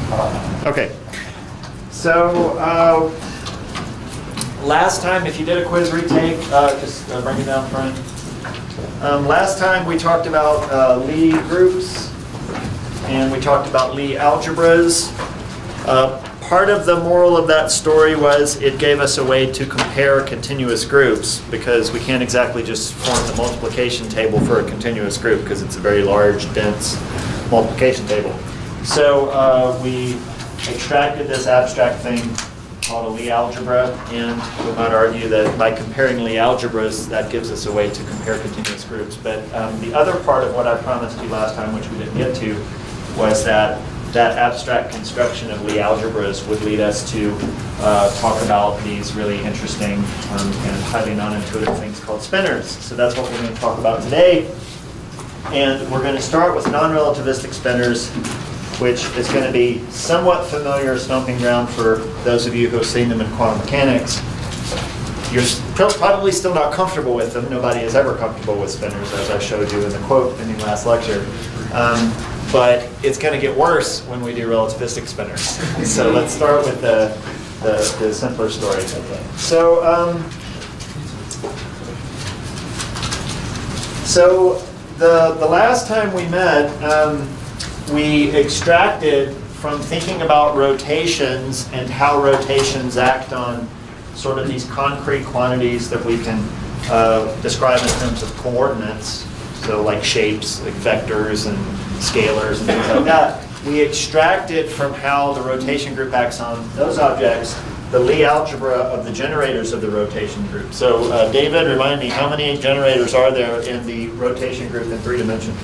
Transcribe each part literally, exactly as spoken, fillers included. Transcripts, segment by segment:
Okay. So uh, last time, if you did a quiz retake, uh, just uh, bring it down front. Um, last time we talked about uh, Lie groups, and we talked about Lie algebras. Uh, part of the moral of that story was it gave us a way to compare continuous groups, because we can't exactly just form the multiplication table for a continuous group because it's a very large, dense multiplication table. So uh, we extracted this abstract thing called a Lie algebra, and we might argue that by comparing Lie algebras, that gives us a way to compare continuous groups. But um, the other part of what I promised you last time, which we didn't get to, was that that abstract construction of Lie algebras would lead us to uh, talk about these really interesting um, and highly non-intuitive things called spinors. So that's what we're going to talk about today. And we're going to start with non-relativistic spinors, which is going to be somewhat familiar stomping ground for those of you who have seen them in quantum mechanics. You're probably still not comfortable with them. Nobody is ever comfortable with spinors, as I showed you in the quote in the last lecture. Um, but it's going to get worse when we do relativistic spinors. So let's start with the, the, the simpler story. So, um, so the, the last time we met, um, we extracted from thinking about rotations and how rotations act on sort of these concrete quantities that we can uh, describe in terms of coordinates, so like shapes, like vectors and scalars and things like that. We extracted from how the rotation group acts on those objects the Lie algebra of the generators of the rotation group. So uh, David, remind me, how many generators are there in the rotation group in three dimensions?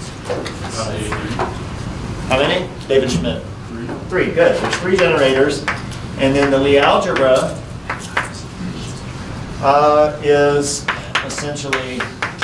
How many? David Schmidt. Three. Three, good. There's three generators. And then the Lie algebra uh, is essentially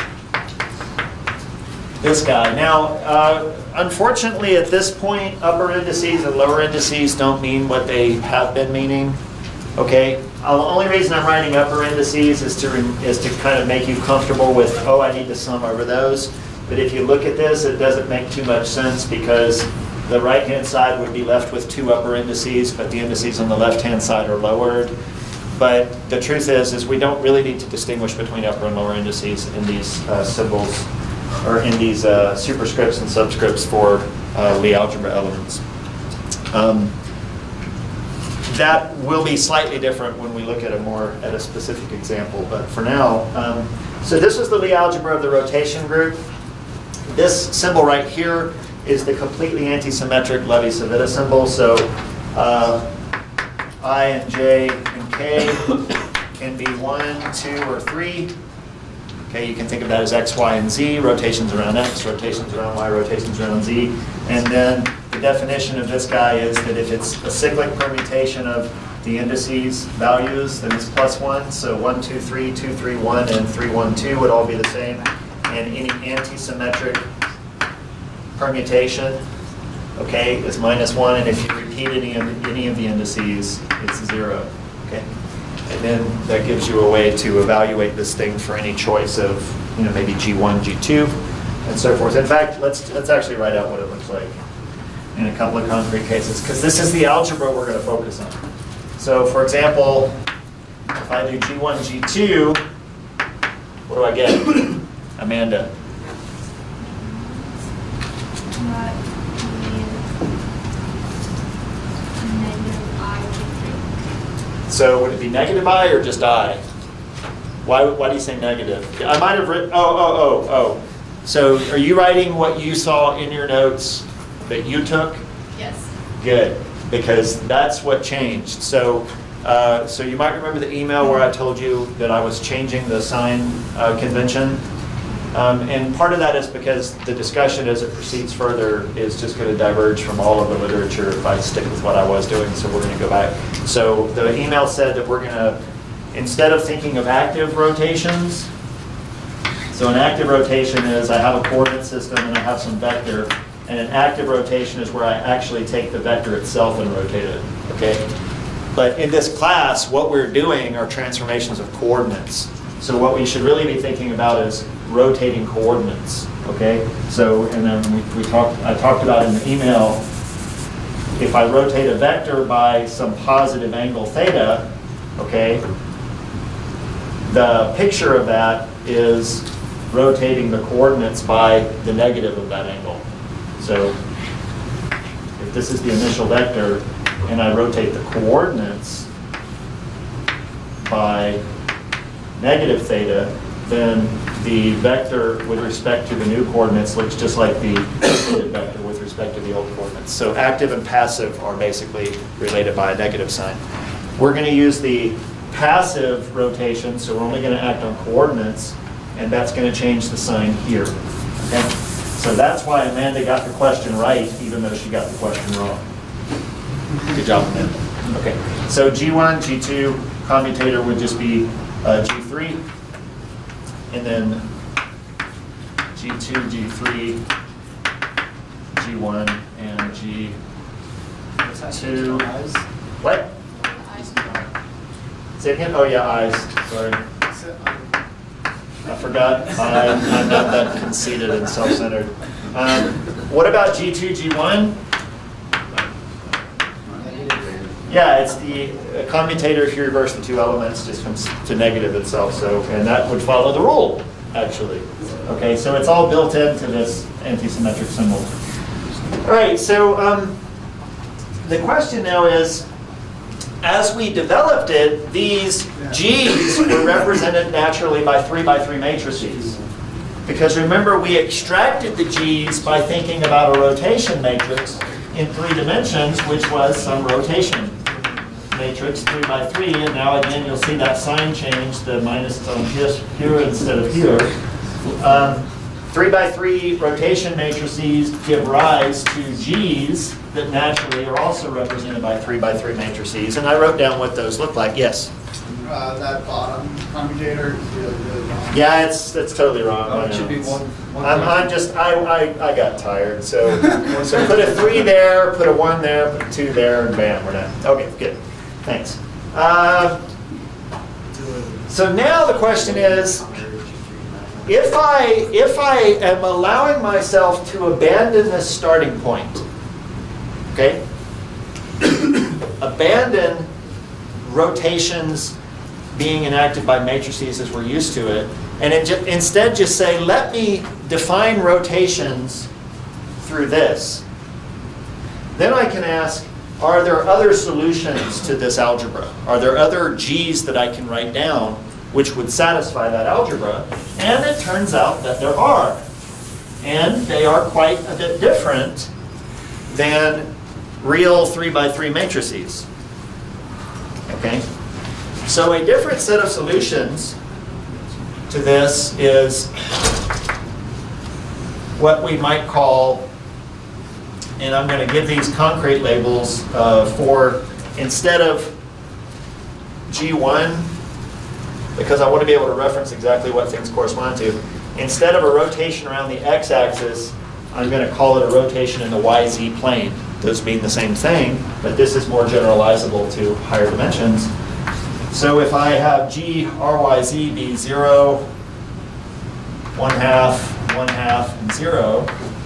this guy. Now, uh, unfortunately, at this point, upper indices and lower indices don't mean what they have been meaning. Okay? Uh, the only reason I'm writing upper indices is to, is to kind of make you comfortable with, oh, I need to sum over those. But if you look at this, it doesn't make too much sense, because the right-hand side would be left with two upper indices, but the indices on the left-hand side are lowered. But the truth is, is we don't really need to distinguish between upper and lower indices in these uh, symbols, or in these uh, superscripts and subscripts for uh, Lie algebra elements. Um, that will be slightly different when we look at a more at a specific example. But for now, um, so this is the Lie algebra of the rotation group. This symbol right here is the completely antisymmetric Levi-Civita symbol. So uh, I and J and K can be one, two, or three. Okay, you can think of that as X, Y, and Z, rotations around X, rotations around Y, rotations around Z. And then the definition of this guy is that if it's a cyclic permutation of the indices values, then it's plus one. So one, two, three, two, three, one, and three, one, two would all be the same. And any antisymmetric permutation, okay, is minus one. And if you repeat any of, any of the indices, it's zero. Okay. And then that gives you a way to evaluate this thing for any choice of, you know, maybe G one, G two, and so forth. In fact, let's let's actually write out what it looks like in a couple of concrete cases, because this is the algebra we're going to focus on. So, for example, if I do G one, G two, what do I get? Amanda. So would it be negative I or just I? Why, why do you say negative? I might have written, oh, oh, oh, oh. So are you writing what you saw in your notes that you took? Yes. Good, because that's what changed. So, uh, so you might remember the email where I told you that I was changing the sign uh, convention. Um, and part of that is because the discussion as it proceeds further is just going to diverge from all of the literature if I stick with what I was doing, so we're going to go back. So the email said that we're going to, instead of thinking of active rotations, so an active rotation is I have a coordinate system and I have some vector, and an active rotation is where I actually take the vector itself and rotate it, okay? But in this class, what we're doing are transformations of coordinates. So what we should really be thinking about is rotating coordinates, okay? So, and then we, we talked, I talked about in the email if I rotate a vector by some positive angle theta, okay, the picture of that is rotating the coordinates by the negative of that angle. So if this is the initial vector and I rotate the coordinates by negative theta, then the vector with respect to the new coordinates looks just like the rotated vector with respect to the old coordinates. So active and passive are basically related by a negative sign. We're going to use the passive rotation, so we're only going to act on coordinates, and that's going to change the sign here. Okay? So that's why Amanda got the question right, even though she got the question wrong. Good job, Amanda. Okay, so G one, G two, commutator would just be uh, G three, and then G two, G three, G one, and G two. What? Say it again? Oh yeah, eyes. Sorry. I forgot. I'm, I'm not that conceited and self-centered. Um, what about G two, G one? Yeah, it's the uh, commutator. If you reverse the two elements, just comes to negative itself. So, and that would follow the rule, actually. Okay, so it's all built into this antisymmetric symbol. All right. So um, the question now is, as we developed it, these G's were represented naturally by three by three matrices. Because remember, we extracted the G's by thinking about a rotation matrix in three dimensions, which was some rotation matrix, three by three. And now again, you'll see that sign change, the minus on here, here instead of here. Um, three by three rotation matrices give rise to G's that naturally are also represented by three by three matrices. And I wrote down what those look like. Yes? Uh, that bottom commutator is really, really wrong. Yeah, it's it's totally wrong. Oh, it should be one. one I'm, I'm just, I, I, I got tired. So, so put a three there, put a one there, put a two there, and bam, we're done. Okay, good. Thanks. Uh, so now the question is, if I, if I am allowing myself to abandon this starting point, okay, abandon rotations being enacted by matrices as we're used to it, and it ju instead just say, let me define rotations through this. Then I can ask, are there other solutions to this algebra? Are there other G's that I can write down which would satisfy that algebra? And it turns out that there are. And they are quite a bit different than real three by three matrices. Okay? So a different set of solutions to this is what we might call, and I'm going to give these concrete labels uh, for, instead of G one, because I want to be able to reference exactly what things correspond to, instead of a rotation around the x-axis, I'm going to call it a rotation in the Y Z plane. Those mean the same thing, but this is more generalizable to higher dimensions. So if I have G R Y Z be zero, one half, one half, and zero,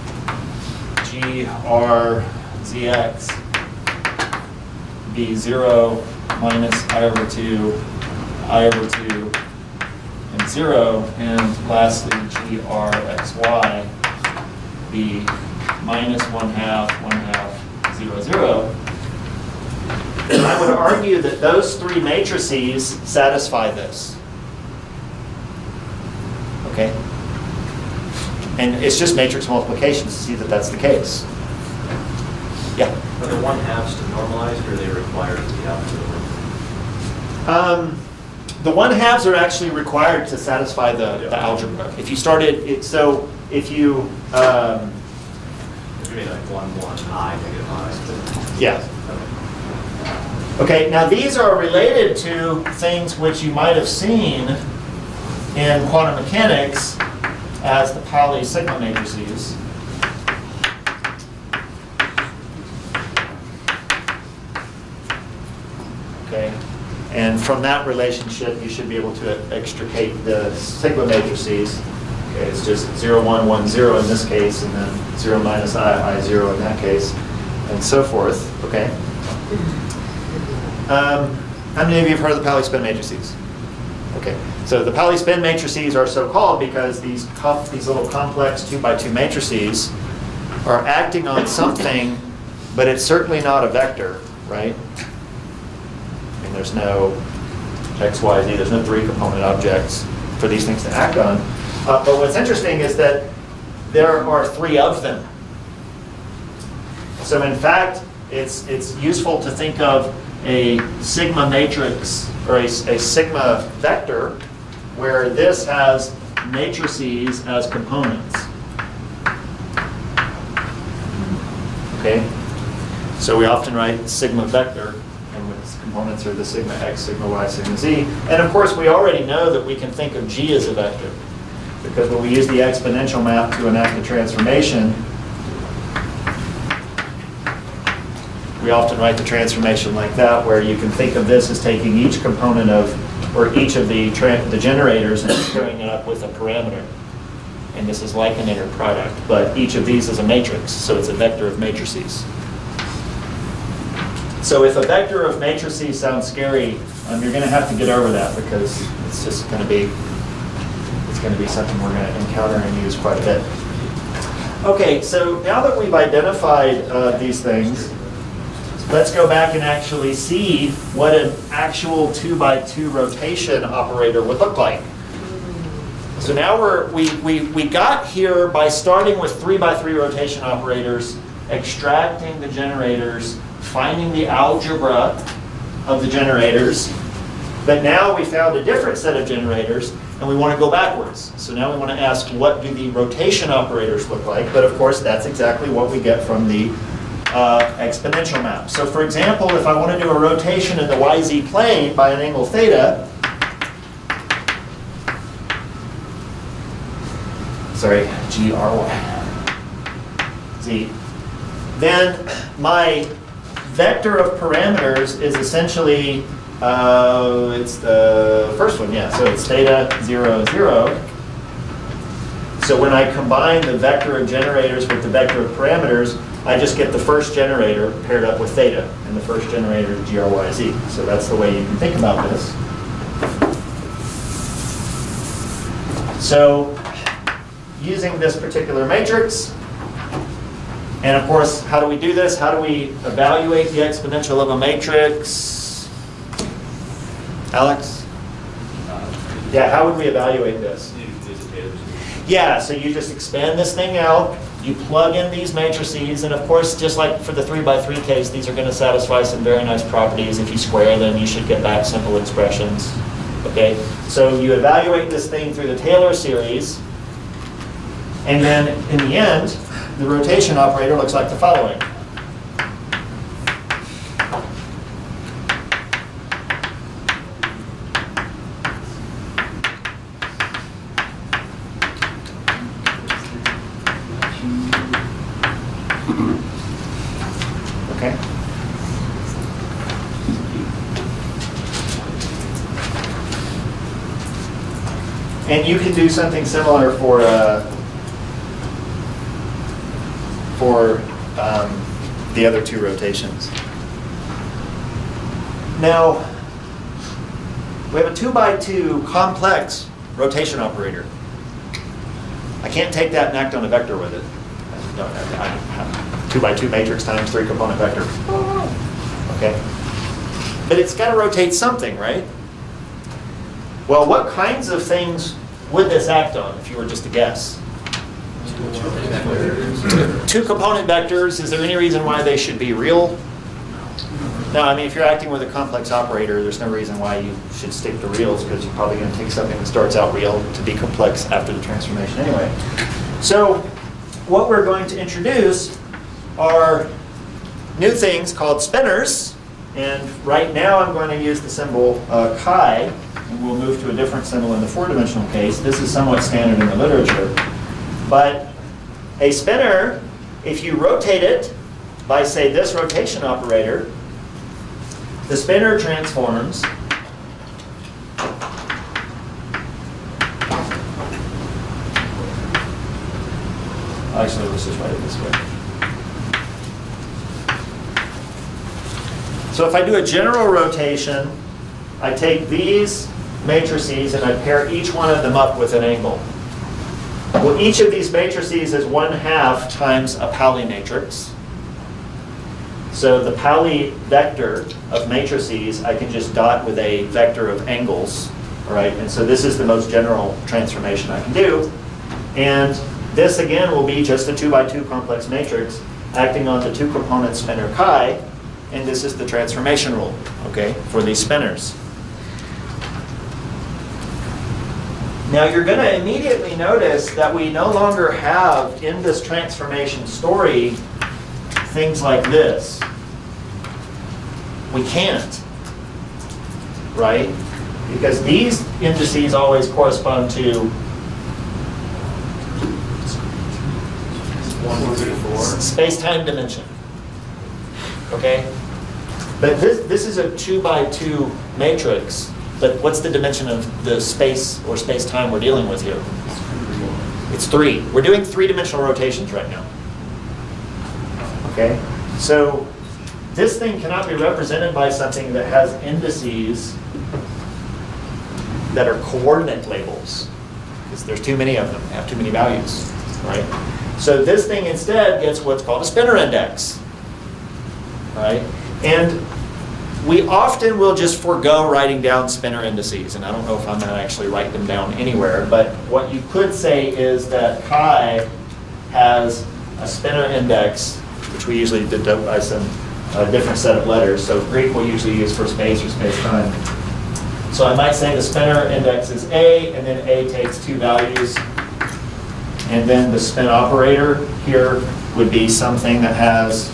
G R Z X be zero, minus I over two, I over two, and zero, and lastly G R X Y be minus one half, one half, zero, zero. And I would argue that those three matrices satisfy this. Okay? And it's just matrix multiplication to see that that's the case. Yeah? Are the one halves to normalize, or are they required to be out to the work? Um, the one halves are actually required to satisfy the, the algebra. If you started, it, so if you, um, you mean like one, one, I, negative I? Yeah. Okay, now these are related to things which you might have seen in quantum mechanics as the Pauli sigma matrices. Okay, and from that relationship you should be able to extricate the sigma matrices. Okay, it's just zero, one, one, zero in this case, and then zero minus I, I zero in that case. and so forth. Okay. Um, how many of you have heard of the Pauli-spin matrices? Okay. So the Pauli-spin matrices are so called because these com these little complex two by two matrices are acting on something, but it's certainly not a vector, right? I mean, there's no x, y, z. There's no three component objects for these things to act on. Uh, but what's interesting is that there are three of them. So in fact, it's, it's useful to think of a sigma matrix, or a, a sigma vector, where this has matrices as components. Okay? So we often write sigma vector, and its components are the sigma x, sigma y, sigma z. And of course, we already know that we can think of G as a vector, because when we use the exponential map to enact the transformation, we often write the transformation like that, where you can think of this as taking each component of, or each of the, the generators and pairing it up with a parameter. And this is like an inner product, but each of these is a matrix, so it's a vector of matrices. So if a vector of matrices sounds scary, um, you're going to have to get over that, because it's just going to be it's going to be something we're going to encounter and use quite a bit. Okay, so now that we've identified uh, these things, let's go back and actually see what an actual two by two rotation operator would look like. So now we're, we, we, we got here by starting with three by three rotation operators, extracting the generators, finding the algebra of the generators. But now we found a different set of generators, and we want to go backwards. So now we want to ask, what do the rotation operators look like? But of course, that's exactly what we get from the uh, exponential map. So for example, if I want to do a rotation in the Y Z plane by an angle theta, sorry, G R Y Z, then my vector of parameters is essentially, uh, it's the first one, yeah, so it's theta, zero, zero. So when I combine the vector of generators with the vector of parameters, I just get the first generator paired up with theta, and the first generator is G R Y Z. So that's the way you can think about this. So using this particular matrix, and of course, how do we do this? How do we evaluate the exponential of a matrix? Alex? Yeah, how would we evaluate this? Yeah, so you just expand this thing out, you plug in these matrices, and of course, just like for the three by three case, these are going to satisfy some very nice properties. If you square them, you should get back simple expressions. Okay, so you evaluate this thing through the Taylor series, and then in the end, the rotation operator looks like the following. Okay. And you can do something similar for uh, for um, the other two rotations. Now, we have a two by two complex rotation operator. I can't take that and act on a vector with it. No, I have two by two matrix times three component vector. Okay. But it's got to rotate something, right? Well, what kinds of things would this act on, if you were just to guess? Two component vectors, is there any reason why they should be real? No, I mean, if you're acting with a complex operator, there's no reason why you should stick to reals, because you're probably going to take something that starts out real to be complex after the transformation anyway. So what we're going to introduce are new things called spinors. And right now I'm going to use the symbol uh, chi, and we'll move to a different symbol in the four-dimensional case. This is somewhat standard in the literature. But a spinor, if you rotate it by, say, this rotation operator, the spinor transforms actually, let's just write it this way. So if I do a general rotation, I take these matrices and I pair each one of them up with an angle. Well, each of these matrices is one half times a Pauli matrix. So the Pauli vector of matrices, I can just dot with a vector of angles, all right? And so this is the most general transformation I can do. And this, again, will be just a two by two complex matrix acting on the two-component spinor chi, and this is the transformation rule, okay, for these spinors. Now you're going to immediately notice that we no longer have in this transformation story things like this. We can't, right? Because these indices always correspond to One, two, four. space-time dimension, okay? But this, this is a two by two matrix, but what's the dimension of the space or space-time we're dealing with here? It's three. We're doing three-dimensional rotations right now, okay? So this thing cannot be represented by something that has indices that are coordinate labels, because there's too many of them, have too many values, right? So this thing instead gets what's called a spinor index, right? And we often will just forego writing down spinor indices, and I don't know if I'm going to actually write them down anywhere, but what you could say is that chi has a spinor index, which we usually denote by some uh, different set of letters. So Greek we'll usually use for space or space-time. So I might say the spinor index is A, and then A takes two values. And then the spin operator here would be something that has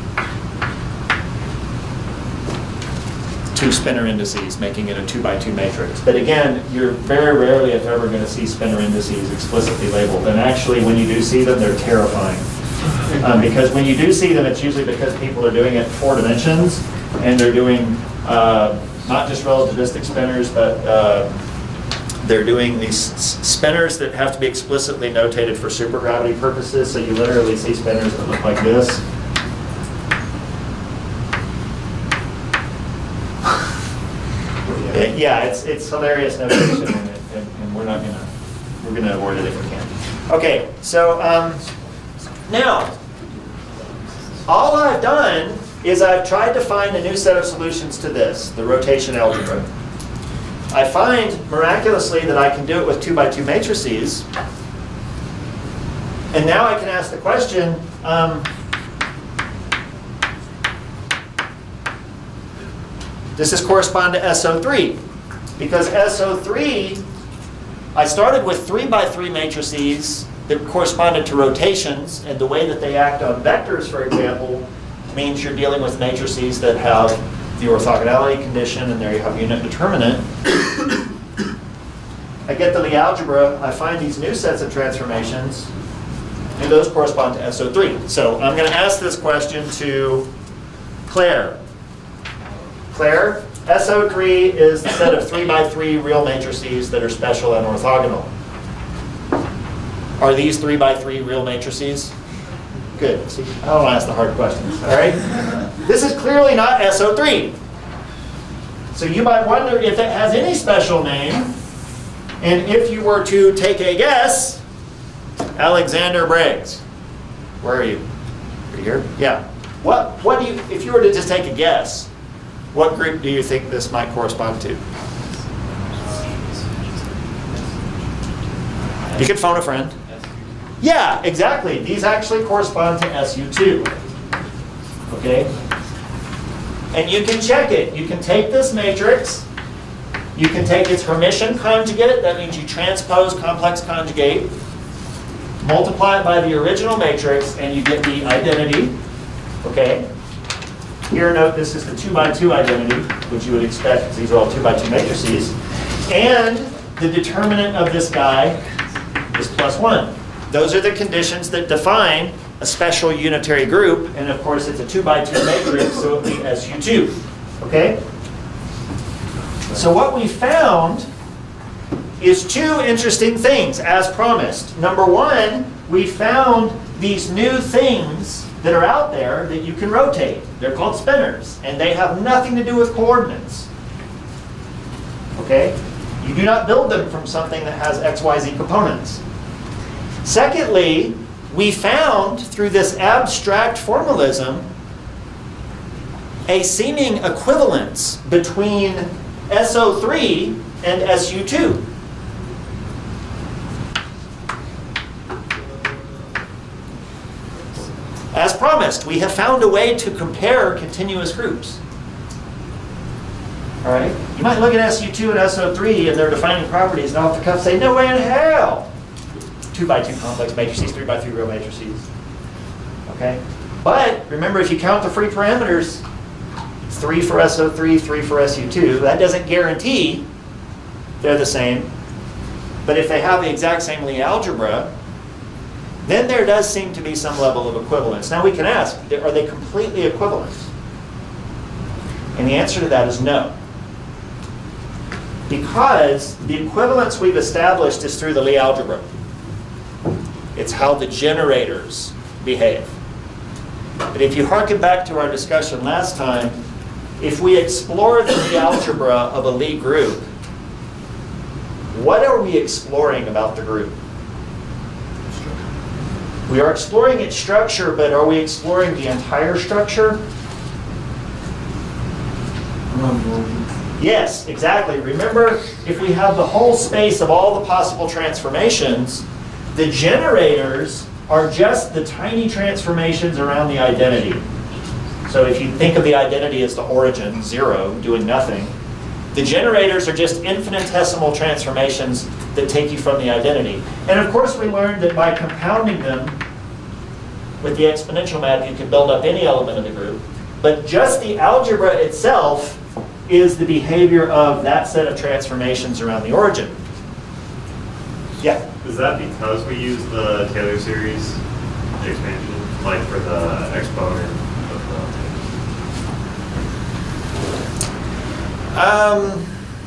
two spinor indices, making it a two by two matrix. But again, you're very rarely, if ever, going to see spinor indices explicitly labeled. And actually, when you do see them, they're terrifying. Um, because when you do see them, it's usually because people are doing it in four dimensions, and they're doing uh, not just relativistic spinors, but uh, they're doing these spinors that have to be explicitly notated for supergravity purposes. So you literally see spinors that look like this. It, yeah, it's it's hilarious notation, and, it, and, and we're not gonna we're gonna avoid it if we can. Okay, so um, now all I've done is I've tried to find a new set of solutions to this, the rotation algebra. I find miraculously that I can do it with two by two matrices, and now I can ask the question. Um, Does this correspond to S O three? Because S O three, I started with three by three matrices that corresponded to rotations, and the way that they act on vectors, for example, means you're dealing with matrices that have the orthogonality condition, and there you have unit determinant. I get the Lie algebra, I find these new sets of transformations, and those correspond to S O three. So I'm going to ask this question to Claire. Claire, S O three is the set of three by three real matrices that are special and orthogonal. Are these three by three real matrices? Good. See, I don't want to ask the hard questions, all right? This is clearly not S O three. So you might wonder if it has any special name, and if you were to take a guess, Alexander Briggs. Where are you? Are you here? Yeah. What, what do you, if you were to just take a guess, what group do you think this might correspond to? You could phone a friend. Yeah, exactly. These actually correspond to S U two. Okay? And you can check it. You can take this matrix. You can take its Hermitian conjugate. That means you transpose complex conjugate. Multiply it by the original matrix, and you get the identity. Okay? Here, note this is the two by two identity, which you would expect because these are all two by two matrices. And the determinant of this guy is plus one. Those are the conditions that define a special unitary group. And of course, it's a two by two matrix, so it would be S U two. Okay? So what we found is two interesting things, as promised. Number one, we found these new things that are out there that you can rotate. They're called spinors, and they have nothing to do with coordinates. Okay? You do not build them from something that has X Y Z components. Secondly, we found through this abstract formalism a seeming equivalence between S O three and S U two. As promised, we have found a way to compare continuous groups. All right? You might look at S U two and S O three and their defining properties and off the cuff say, no way in hell! two by two complex matrices, three by three row matrices. Okay? But remember, if you count the free parameters, it's three for S O three, three for S U two. That doesn't guarantee they're the same. But if they have the exact same Lie algebra, then there does seem to be some level of equivalence. Now we can ask, are they completely equivalent? And the answer to that is no. Because the equivalence we've established is through the Lie algebra. It's how the generators behave. But if you harken back to our discussion last time, if we explore the Lie algebra of a Lie group, what are we exploring about the group? We are exploring its structure, but are we exploring the entire structure? Yes, exactly. Remember, if we have the whole space of all the possible transformations, the generators are just the tiny transformations around the identity. So if you think of the identity as the origin, zero, doing nothing, the generators are just infinitesimal transformations that take you from the identity. And of course we learned that by compounding them with the exponential map, you can build up any element of the group. But just the algebra itself is the behavior of that set of transformations around the origin. Yeah? Is that because we use the Taylor series expansion, like for the exponent of the... Um,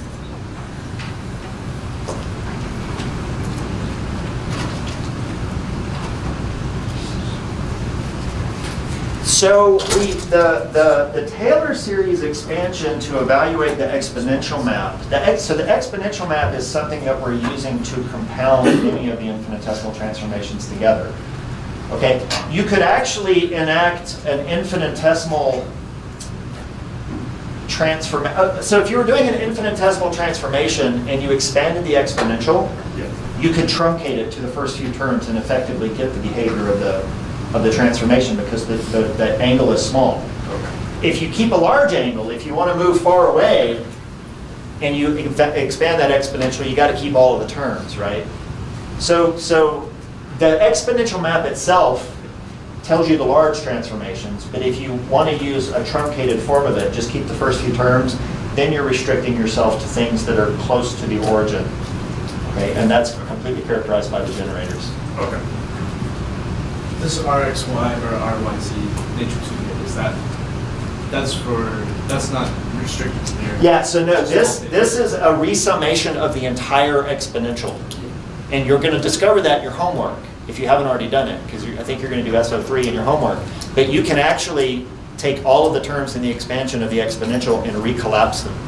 so we, the, the, the Taylor series expansion to evaluate the exponential map, the ex, so the exponential map is something that we're using to compound any of the infinitesimal transformations together. Okay, you could actually enact an infinitesimal transform. Uh, so if you were doing an infinitesimal transformation and you expanded the exponential, Yeah. you could truncate it to the first few terms and effectively get the behavior of the of the transformation because the, the, the angle is small. Okay. If you keep a large angle, if you want to move far away and you expand that exponential, you got to keep all of the terms, right? So, so the exponential map itself tells you the large transformations, but if you want to use a truncated form of it, just keep the first few terms, then you're restricting yourself to things that are close to the origin. Okay, and that's completely characterized by the generators. Okay. This R X Y or R Y Z matrix unit, is that, that's for, that's not restricted to there? Yeah, so no, this, this is a resummation of the entire exponential. And you're going to discover that in your homework, if you haven't already done it, because I think you're going to do S O three in your homework. But you can actually take all of the terms in the expansion of the exponential and recollapse them.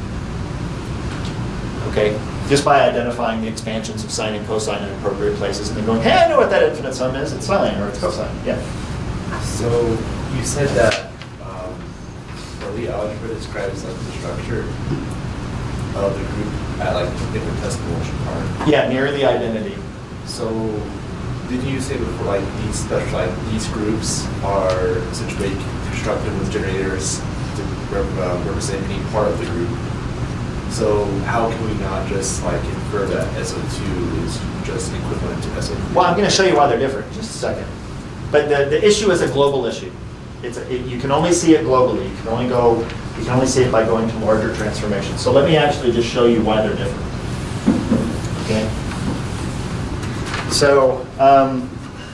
Okay? Just by identifying the expansions of sine and cosine in appropriate places and then going, hey, I know what that infinite sum is. It's sine or it's cosine. Yeah. So you said that um, the Lie algebra describes like the structure of the group at like the infinitesimal part. Yeah, near the identity. So didn't you say before like these special like these groups are essentially constructed with generators to rep uh, represent any part of the group? So how can we not just like infer that S O two is just equivalent to S O three? Well, I'm going to show you why they're different in just a second. But the, the issue is a global issue. It's a, it, you can only see it globally. You can only go. You can only see it by going to larger transformations. So let me actually just show you why they're different. Okay. So. Um,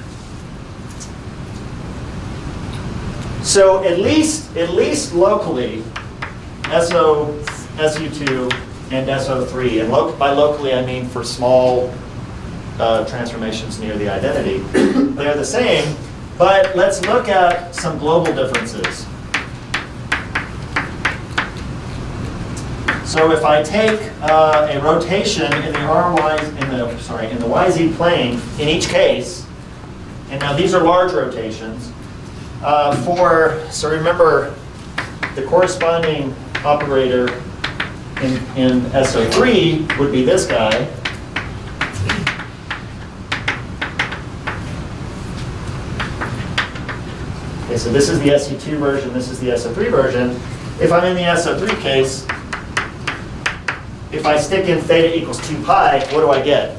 so at least at least locally, S O. S U two and S O three, and lo by locally I mean for small uh, transformations near the identity. They're the same, But let's look at some global differences. So if I take uh, a rotation in the R Y, in the sorry, in the Y Z plane in each case, and now these are large rotations. Uh, for so remember, the corresponding operator in in S O three would be this guy. Okay, so this is the S U two version. This is the S O three version. If I'm in the S O three case, if I stick in theta equals two pi, what do I get?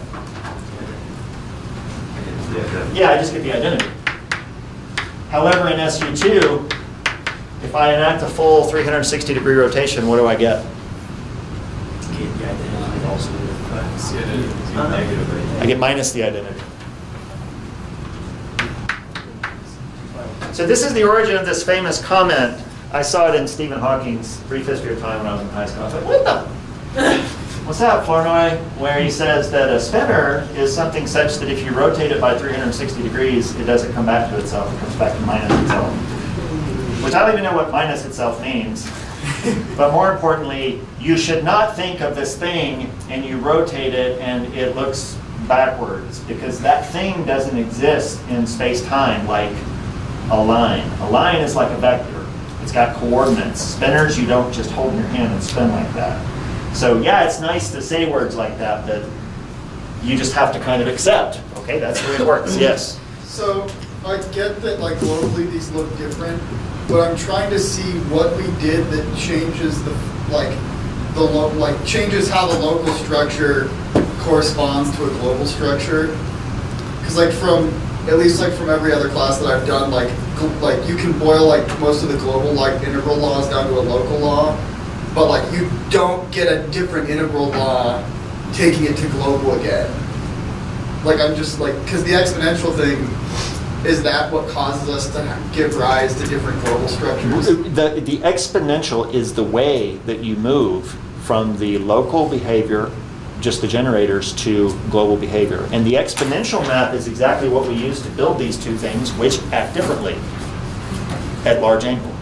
Yeah, I just get the identity. However, in S U two, if I enact a full three hundred sixty degree rotation, what do I get? I get minus the identity. So this is the origin of this famous comment. I saw it in Stephen Hawking's Brief History of Time when I was in high school. I was like, what the? What's that, Flournoy? Where he says that a spinner is something such that if you rotate it by three hundred sixty degrees, it doesn't come back to itself. It comes back to minus itself. Which I don't even know what minus itself means. But more importantly, you should not think of this thing and you rotate it and it looks backwards, because that thing doesn't exist in space-time like a line. A line is like a vector. It's got coordinates. Spinners, you don't just hold in your hand and spin like that. So yeah, it's nice to say words like that, but you just have to kind of accept. Okay, that's the way it works. Yes? So I get that like globally these look different, but I'm trying to see what we did that changes the like the lo like changes how the local structure corresponds to a global structure. Because like from at least like from every other class that I've done, like like you can boil like most of the global like integral laws down to a local law, but like you don't get a different integral law taking it to global again. Like I'm just like, because the exponential thing, is that what causes us to give rise to different global structures? The, the exponential is the way that you move from the local behavior, just the generators, to global behavior. And the exponential map is exactly what we use to build these two things, which act differently at large angle.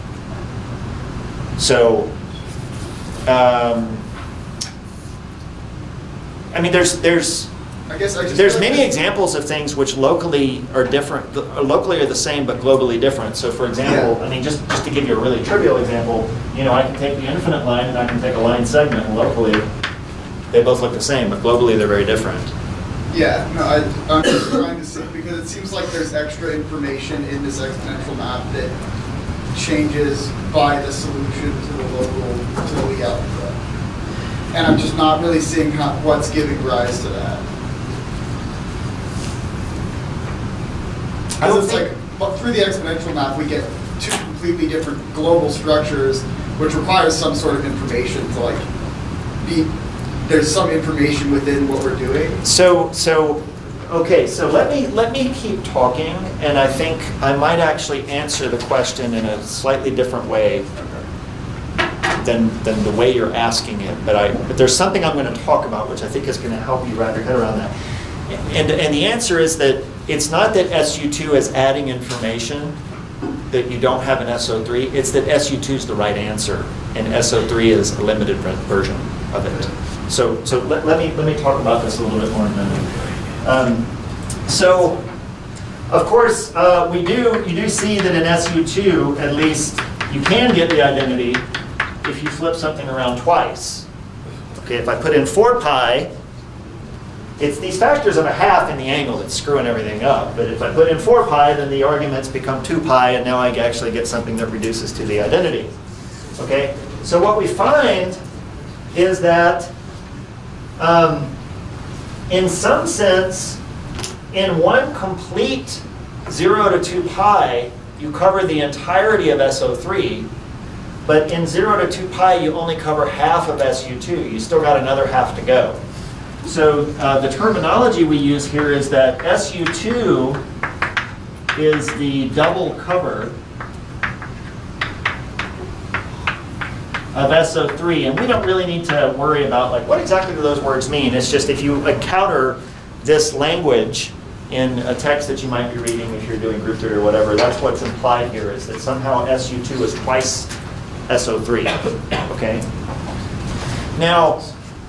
So, um, I mean, there's there's I guess I just there's feel like many examples of things which locally are different, locally are the same, but globally different. So, for example, Yeah. I mean, just just to give you a really trivial example, you know, I can take the infinite line and I can take a line segment, and locally they both look the same, but globally they're very different. Yeah, no, I, I'm just trying to see, because it seems like there's extra information in this exponential map that changes by the solution to the local, to the Lee algebra. And I'm just not really seeing how, what's giving rise to that. I don't Because it's think- like, but through the exponential map, we get two completely different global structures, which requires some sort of information to like be, there's some information within what we're doing. So, so, okay, so let me, let me keep talking, and I think I might actually answer the question in a slightly different way than, than the way you're asking it, but, I, but there's something I'm going to talk about which I think is going to help you wrap your head around that. And, and the answer is that it's not that S U two is adding information that you don't have in S O three, it's that S U two is the right answer, and S O three is a limited version of it. So, so let, let me let me talk about this a little bit more in a minute. Um, so, of course, uh, we do you do see that in S U two, at least, you can get the identity if you flip something around twice. Okay, if I put in four pi, it's these factors of a half in the angle that's screwing everything up. But if I put in four pi, then the arguments become two pi, and now I actually get something that reduces to the identity. Okay, so what we find is that Um, in some sense, in one complete zero to two pi, you cover the entirety of S O three, but in zero to two pi, you only cover half of S U two. You still got another half to go. So uh, the terminology we use here is that S U two is the double cover of S O three, and we don't really need to worry about like what exactly do those words mean. It's just if you encounter this language in a text that you might be reading if you're doing group theory or whatever, that's what's implied here, is that somehow S U two is twice S O three, okay? Now,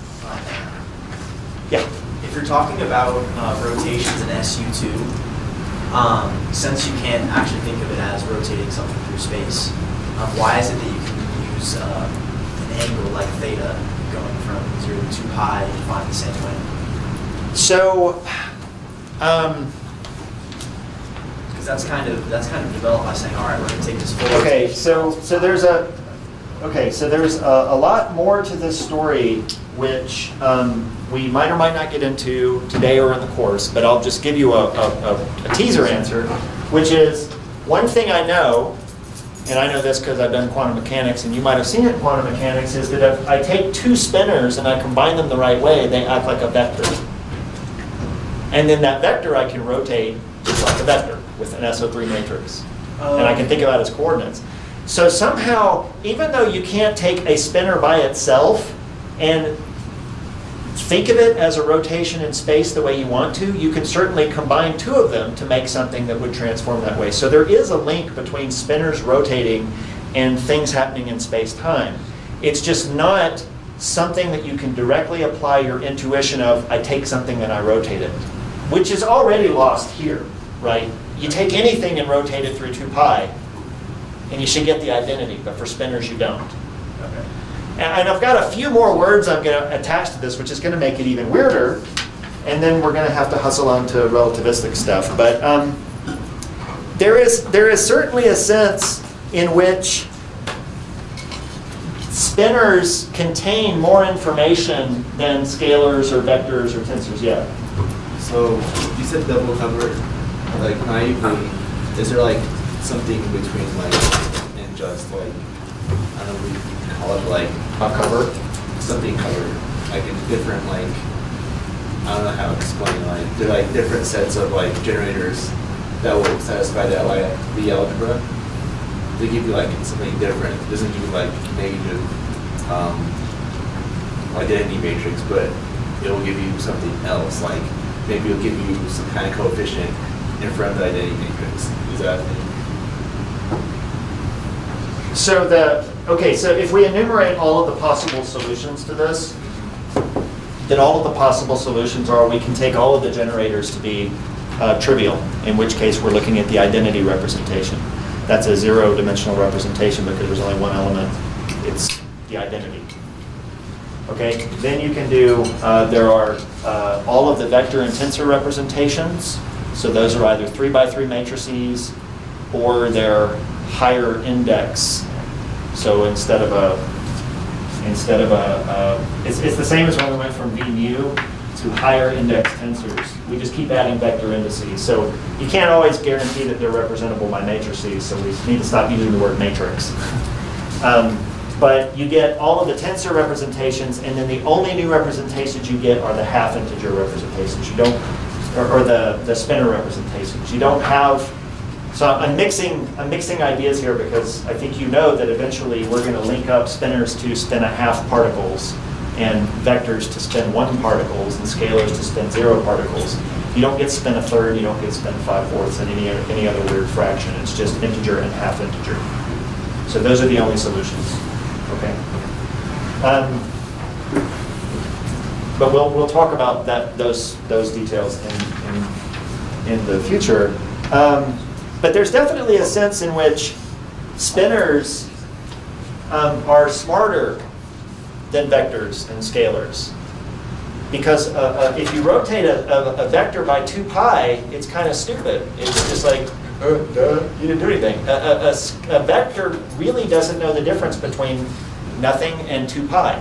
yeah? If you're talking about uh, rotations in S U two, um, since you can't actually think of it as rotating something through space, um, why is it that you can use uh, an angle like theta going from zero to two pi and find the same way? So, um, because that's kind of that's kind of developed by saying, all right, we're going to take this forward. okay, so so there's a okay, so there's a, a lot more to this story, which um, we might or might not get into today or in the course, but I'll just give you a, a, a, a teaser answer, which is one thing I know, and I know this because I've done quantum mechanics, and you might have seen it in quantum mechanics, is that if I take two spinors and I combine them the right way, they act like a vector. And then that vector I can rotate just like a vector with an S O three matrix. Um, And I can think about its coordinates. So somehow, even though you can't take a spinor by itself and think of it as a rotation in space the way you want to, you can certainly combine two of them to make something that would transform that way. So there is a link between spinors rotating and things happening in space-time. It's just not something that you can directly apply your intuition of, I take something and I rotate it, which is already lost here, right? You take anything and rotate it through two pi, and you should get the identity, but for spinors you don't. Okay. And I've got a few more words I'm going to attach to this, which is going to make it even weirder, and then we're going to have to hustle on to relativistic stuff. But um, there is there is certainly a sense in which spinors contain more information than scalars or vectors or tensors. Yeah. So you said double cover, like naively, is there like something between like and just like, I don't know what you can call it, like A cover. something covered, like a different like, I don't know how to explain, like they're like different sets of like generators that will satisfy that like the algebra. They give you like something different. It doesn't give you like negative um, identity matrix, but it will give you something else. Like maybe it'll give you some kind of coefficient in front of the identity matrix. Is that a thing? So the okay. So if we enumerate all of the possible solutions to this, then all of the possible solutions are we can take all of the generators to be uh, trivial, in which case we're looking at the identity representation. That's a zero-dimensional representation because there's only one element. It's the identity. Okay. Then you can do. Uh, there are uh, all of the vector and tensor representations. So those are either three by three matrices, or they're higher index. So instead of a, instead of a, uh, it's, it's the same as when we went from V mu to higher index tensors. We just keep adding vector indices. So you can't always guarantee that they're representable by matrices, so we need to stop using the word matrix. um, but you get all of the tensor representations, and then the only new representations you get are the half integer representations. You don't, or, or the, the spinor representations. You don't have. So I'm mixing, I'm mixing ideas here because I think you know that eventually we're going to link up spinors to spin a half particles and vectors to spin one particles and scalars to spin zero particles. You don't get spin a third, you don't get spin five fourths and any, any other weird fraction. It's just integer and half integer. So those are the only solutions. Okay. Um, but we'll we'll talk about that those those details in in, in the future. Um, But there's definitely a sense in which spinors um, are smarter than vectors and scalars. Because uh, uh, if you rotate a, a, a vector by two pi, it's kind of stupid. It's just like, uh, duh, you didn't do anything. A, a, a, a vector really doesn't know the difference between nothing and two pi.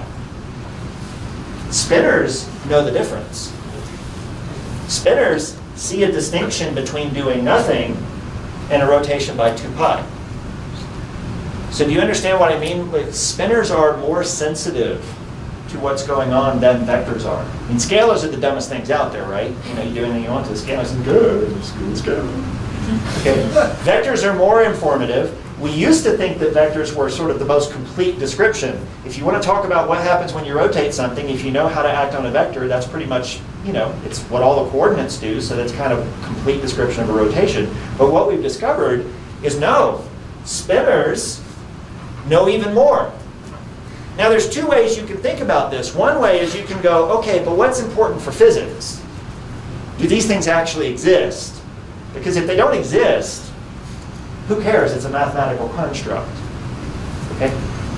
Spinors know the difference. Spinors see a distinction between doing nothing and a rotation by two pi. So do you understand what I mean? Like, spinors are more sensitive to what's going on than vectors are. I mean, scalars are the dumbest things out there, right? You know, you do anything you want to. Scalars are good. It's good. Okay. Vectors are more informative. We used to think that vectors were sort of the most complete description. If you want to talk about what happens when you rotate something, if you know how to act on a vector, that's pretty much, you know, it's what all the coordinates do, so that's kind of a complete description of a rotation. But what we've discovered is no, spinors know even more. Now there's two ways you can think about this. One way is you can go, okay, but what's important for physics? Do these things actually exist? Because if they don't exist, who cares? It's a mathematical construct. Okay?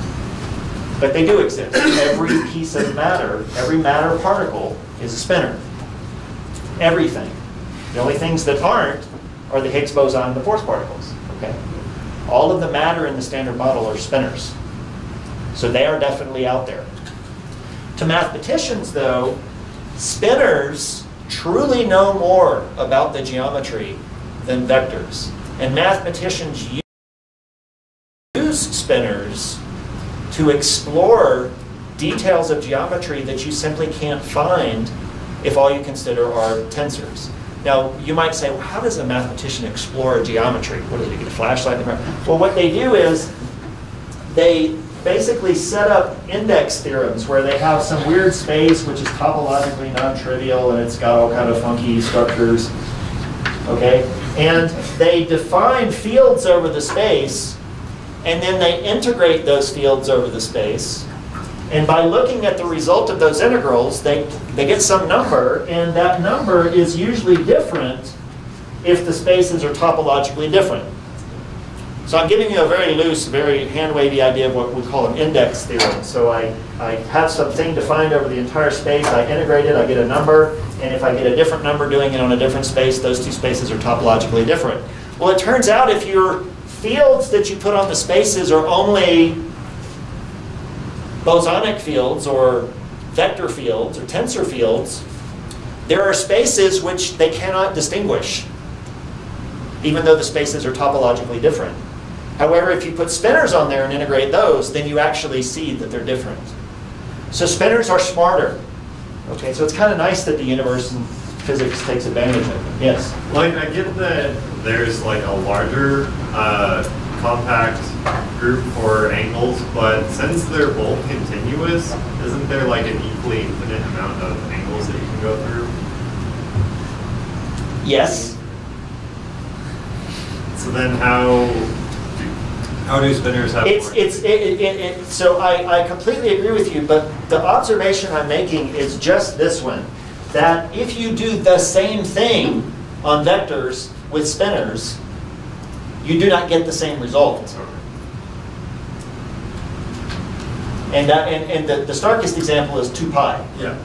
But they do exist. Every piece of matter, every matter particle is a spinor. Everything. The only things that aren't are the Higgs boson and the force particles. Okay? All of the matter in the standard model are spinors. So they are definitely out there. To mathematicians, though, spinors truly know more about the geometry than vectors. And mathematicians use spinors to explore details of geometry that you simply can't find if all you consider are tensors. Now, you might say, well, how does a mathematician explore geometry? What do they get, a flashlight in the ground? Well, what they do is they basically set up index theorems where they have some weird space which is topologically non-trivial and it's got all kind of funky structures. Okay? And they define fields over the space, and then they integrate those fields over the space. And by looking at the result of those integrals, they, they get some number, and that number is usually different if the spaces are topologically different. So I'm giving you a very loose, very hand-wavy idea of what we call an index theorem. So I, I have something defined over the entire space, I integrate it, I get a number, and if I get a different number doing it on a different space, those two spaces are topologically different. Well, it turns out if your fields that you put on the spaces are only bosonic fields or vector fields or tensor fields, there are spaces which they cannot distinguish, even though the spaces are topologically different. However, if you put spinors on there and integrate those, then you actually see that they're different. So spinors are smarter. Okay, so it's kind of nice that the universe and physics takes advantage of it. Yes? Like, I get that there's like a larger uh, compact group for angles, but since they're both continuous, isn't there like an equally infinite amount of angles that you can go through? Yes. So then how do, how do spinors have It's, more? it's, it, it, it, it, so I, I completely agree with you, but the observation I'm making is just this one, that if you do the same thing on vectors with spinors, you do not get the same result. And, that, and, and the, the starkest example is two pi. Yeah.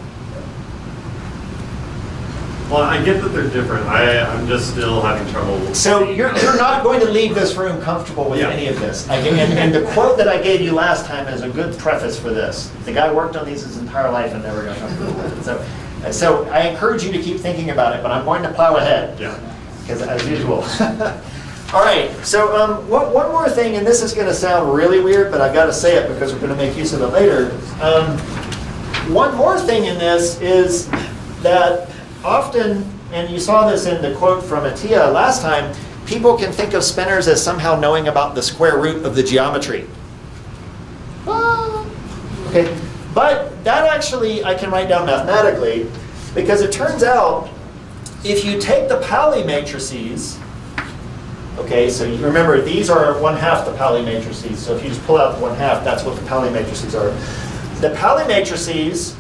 Well, I get that they're different. I, I'm just still having trouble. So you're, you're not going to leave this room comfortable with Yeah. any of this. I, and, and the quote that I gave you last time is a good preface for this. The guy worked on these his entire life and never got comfortable with it. So, so I encourage you to keep thinking about it, but I'm going to plow ahead. Yeah. Because as usual. All right, so um, one, one more thing, and this is going to sound really weird, but I've got to say it because we're going to make use of it later. Um, one more thing in this is that often, and you saw this in the quote from Attia last time, people can think of spinors as somehow knowing about the square root of the geometry. Ah, okay, but that actually I can write down mathematically, because it turns out if you take the Pauli matrices, okay, so you remember these are one half the Pauli matrices, so if you just pull out the one half, that's what the Pauli matrices are. The Pauli matrices,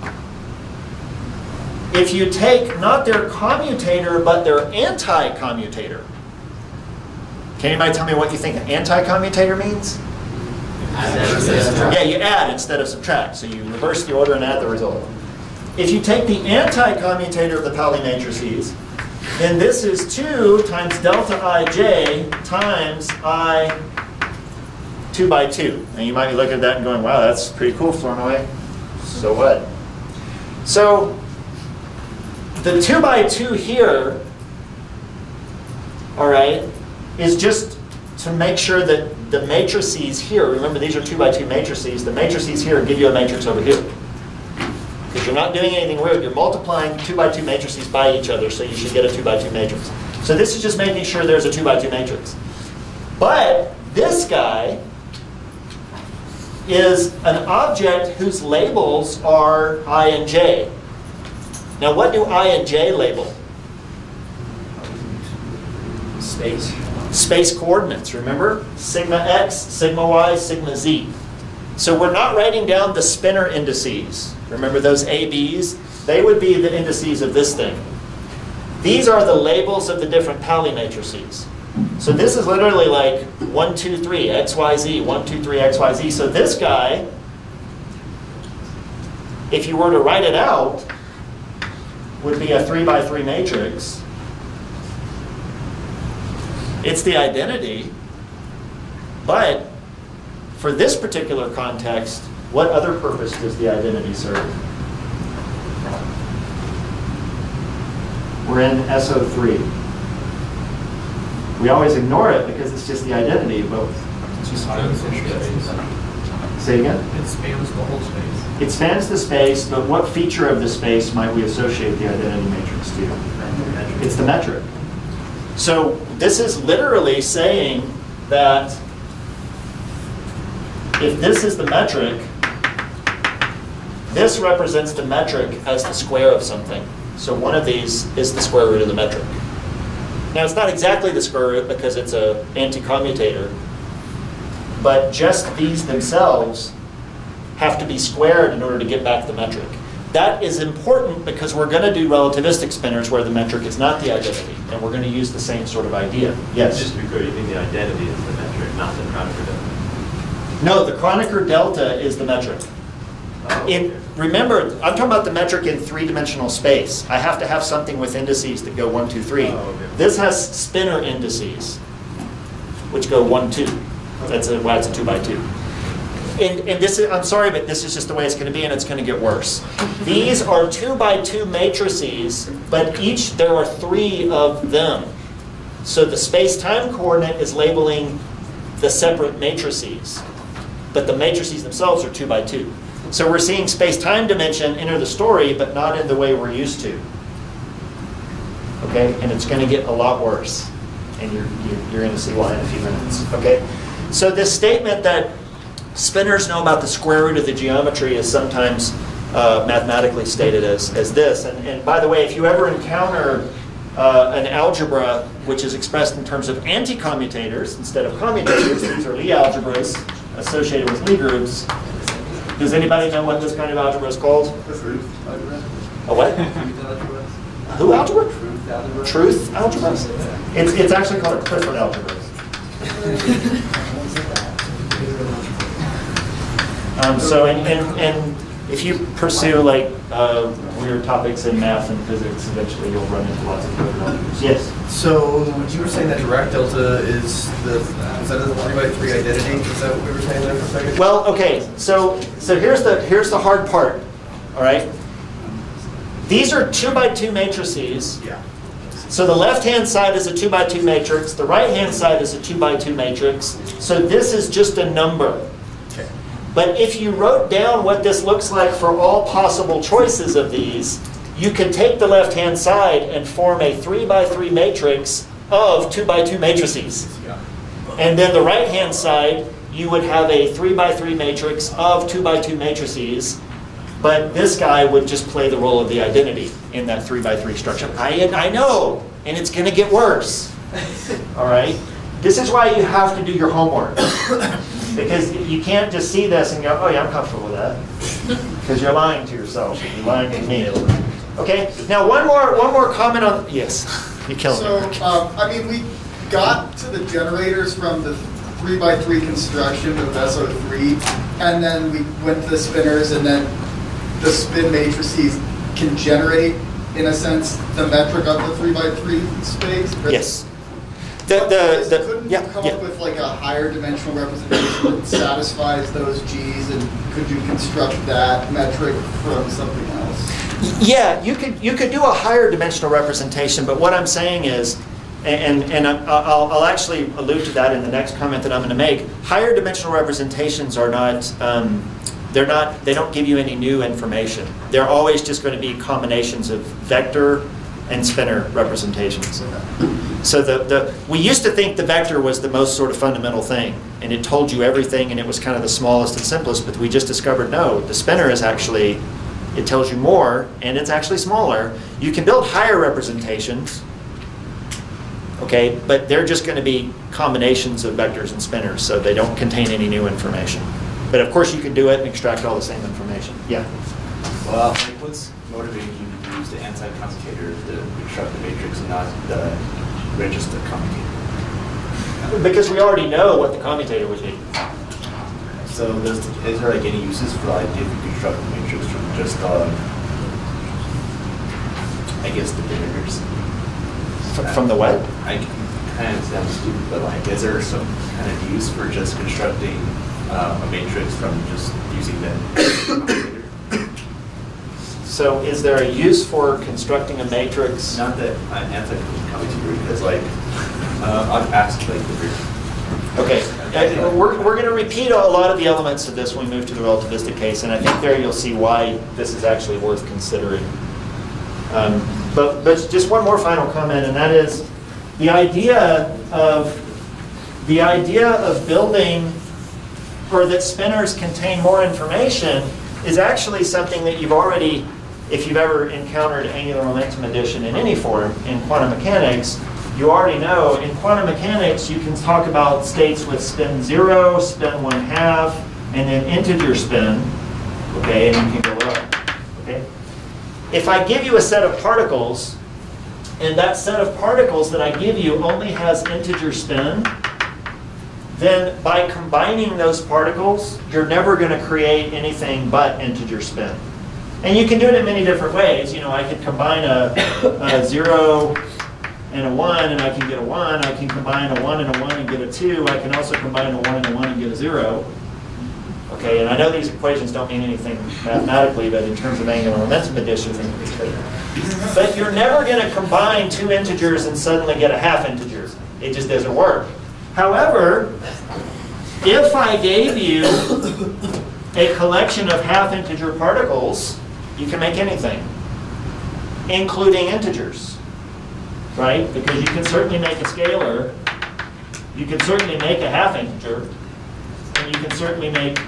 if you take not their commutator, but their anti-commutator. Can anybody tell me what you think an anti-commutator means? Yeah, you add instead of subtract. So you reverse the order and add the result. If you take the anti-commutator of the Pauli matrices, then this is two times delta ij times I two by two. And you might be looking at that and going, wow, that's pretty cool, Flournoy. So what? So the two by two here, all right, is just to make sure that the matrices here, remember these are two by two matrices, the matrices here give you a matrix over here. Because you're not doing anything weird, you're multiplying two by two matrices by each other, so you should get a two by two matrix. So this is just making sure there's a two by two matrix. But This guy is an object whose labels are I and j. Now what do I and j label? Space. Space coordinates, remember? Sigma x, sigma y, sigma z. So we're not writing down the spinor indices. Remember those A Bs? They would be the indices of this thing. These are the labels of the different Pauli matrices. So this is literally like one, two, three, x, y, z, one, two, three, x, y, z. So this guy, if you were to write it out, would be a three by three matrix. It's the identity, but for this particular context, what other purpose does the identity serve? We're in S O three. We always ignore it because it's just the identity, but say again? It spans the whole space. It spans the space, but what feature of the space might we associate the identity matrix to? It's the metric. So this is literally saying that if this is the metric, this represents the metric as the square of something. So one of these is the square root of the metric. Now it's not exactly the square root because it's an anti-commutator, but just these themselves have to be squared in order to get back the metric. That is important because we're going to do relativistic spinors where the metric is not the identity, and we're going to use the same sort of idea. Yes? Just to be clear, you think the identity is the metric, not the Kronecker delta? No, the Kronecker delta is the metric. Oh, In, okay. remember, I'm talking about the metric in three-dimensional space. I have to have something with indices that go one, two, three. Oh, okay. This has spinor indices, which go one, two. That's a, well, it's a two by two. And, and this is, I'm sorry, but this is just the way it's going to be, and it's going to get worse. These are two by two matrices, but each, there are three of them. So the space-time coordinate is labeling the separate matrices, but the matrices themselves are two by two. So we're seeing space-time dimension enter the story, but not in the way we're used to. Okay, and it's going to get a lot worse, and you're, you're, you're going to see why in a few minutes. Okay, so this statement that spinors know about the square root of the geometry is sometimes uh, mathematically stated as, as this. And, and by the way, if you ever encounter uh, an algebra which is expressed in terms of anti-commutators instead of commutators, these are Lie algebras associated with Lie groups. Does anybody know what this kind of algebra is called? A what? Who algebra? Truth algebra. Truth algebras? It's, it's actually called a Clifford algebra. Um, so, and, and, and if you pursue like uh, weird topics in math and physics, eventually you'll run into lots of Clifford algebras. Yes? So you were saying that direct delta is the, is that a three by three identity? Is that what we were saying there for a second? Well, okay, so, so here's the, here's the hard part, all right? These are two by two matrices. Yeah. So the left-hand side is a two by two matrix, the right-hand side is a two by two matrix, so this is just a number. Okay. But if you wrote down what this looks like for all possible choices of these, you could take the left-hand side and form a three by three matrix of two by two matrices. Yeah. And then the right-hand side, you would have a three by three matrix of two by two matrices, but this guy would just play the role of the identity in that three by three structure. I, I know, and it's going to get worse. All right? This is why you have to do your homework. Because you can't just see this and go, oh yeah, I'm comfortable with that. Because you're lying to yourself. You're lying to me. Okay? Now one more one more comment on, yes, you killed So, me. um, I mean, we got to the generators from the three by three construction of S O three, and then we went to the spinors, and then the spin matrices can generate, in a sense, the metric of the three by three space. Yes. The, the, the, Couldn't yeah, you come yeah. up with like a higher dimensional representation that satisfies those G's, and could you construct that metric from something else? Yeah, you could you could do a higher dimensional representation, but what I'm saying is, and and I'll, I'll actually allude to that in the next comment that I'm going to make. Higher dimensional representations are not um, they're not they don't give you any new information. They're always just going to be combinations of vector and spinor representations. So the, the, we used to think the vector was the most sort of fundamental thing, and it told you everything, and it was kind of the smallest and simplest, but we just discovered, no, the spinor is actually, it tells you more, and it's actually smaller. You can build higher representations, okay, but they're just going to be combinations of vectors and spinors, so they don't contain any new information. But of course you can do it and extract all the same information. Yeah? Well, like what's motivating you to use the anti-commutator to construct the matrix and not the register commutator? Because we already know what the commutator would be. So there's, is there like any uses for like if you construct the matrix from just um, I guess the integers? From, from the what? I kind of sound stupid, but like is there some kind of use for just constructing uh, a matrix from just using the commutator? So is there a use for constructing a matrix? Not that I'm anti-commutator because like uh, I've asked like the Okay, uh, we're, we're going to repeat a lot of the elements of this when we move to the relativistic case, and I think there you'll see why this is actually worth considering. Um, but, but just one more final comment, and that is the idea of the idea of building, or that spinors contain more information, is actually something that you've already, if you've ever encountered angular momentum addition in any form in quantum mechanics, you already know in quantum mechanics you can talk about states with spin zero, spin one half, and then integer spin, okay, and you can go up, okay? If I give you a set of particles, and that set of particles that I give you only has integer spin, then by combining those particles, you're never going to create anything but integer spin. And you can do it in many different ways. You know, I could combine a, a zero and a one, and I can get a one. I can combine a one and a one and get a two. I can also combine a one and a one and get a zero. Okay, and I know these equations don't mean anything mathematically, but in terms of angular momentum addition, but you're never going to combine two integers and suddenly get a half integer. It just doesn't work. However, if I gave you a collection of half integer particles, you can make anything, including integers, right? Because you can certainly make a scalar, you can certainly make a half integer, and you can certainly make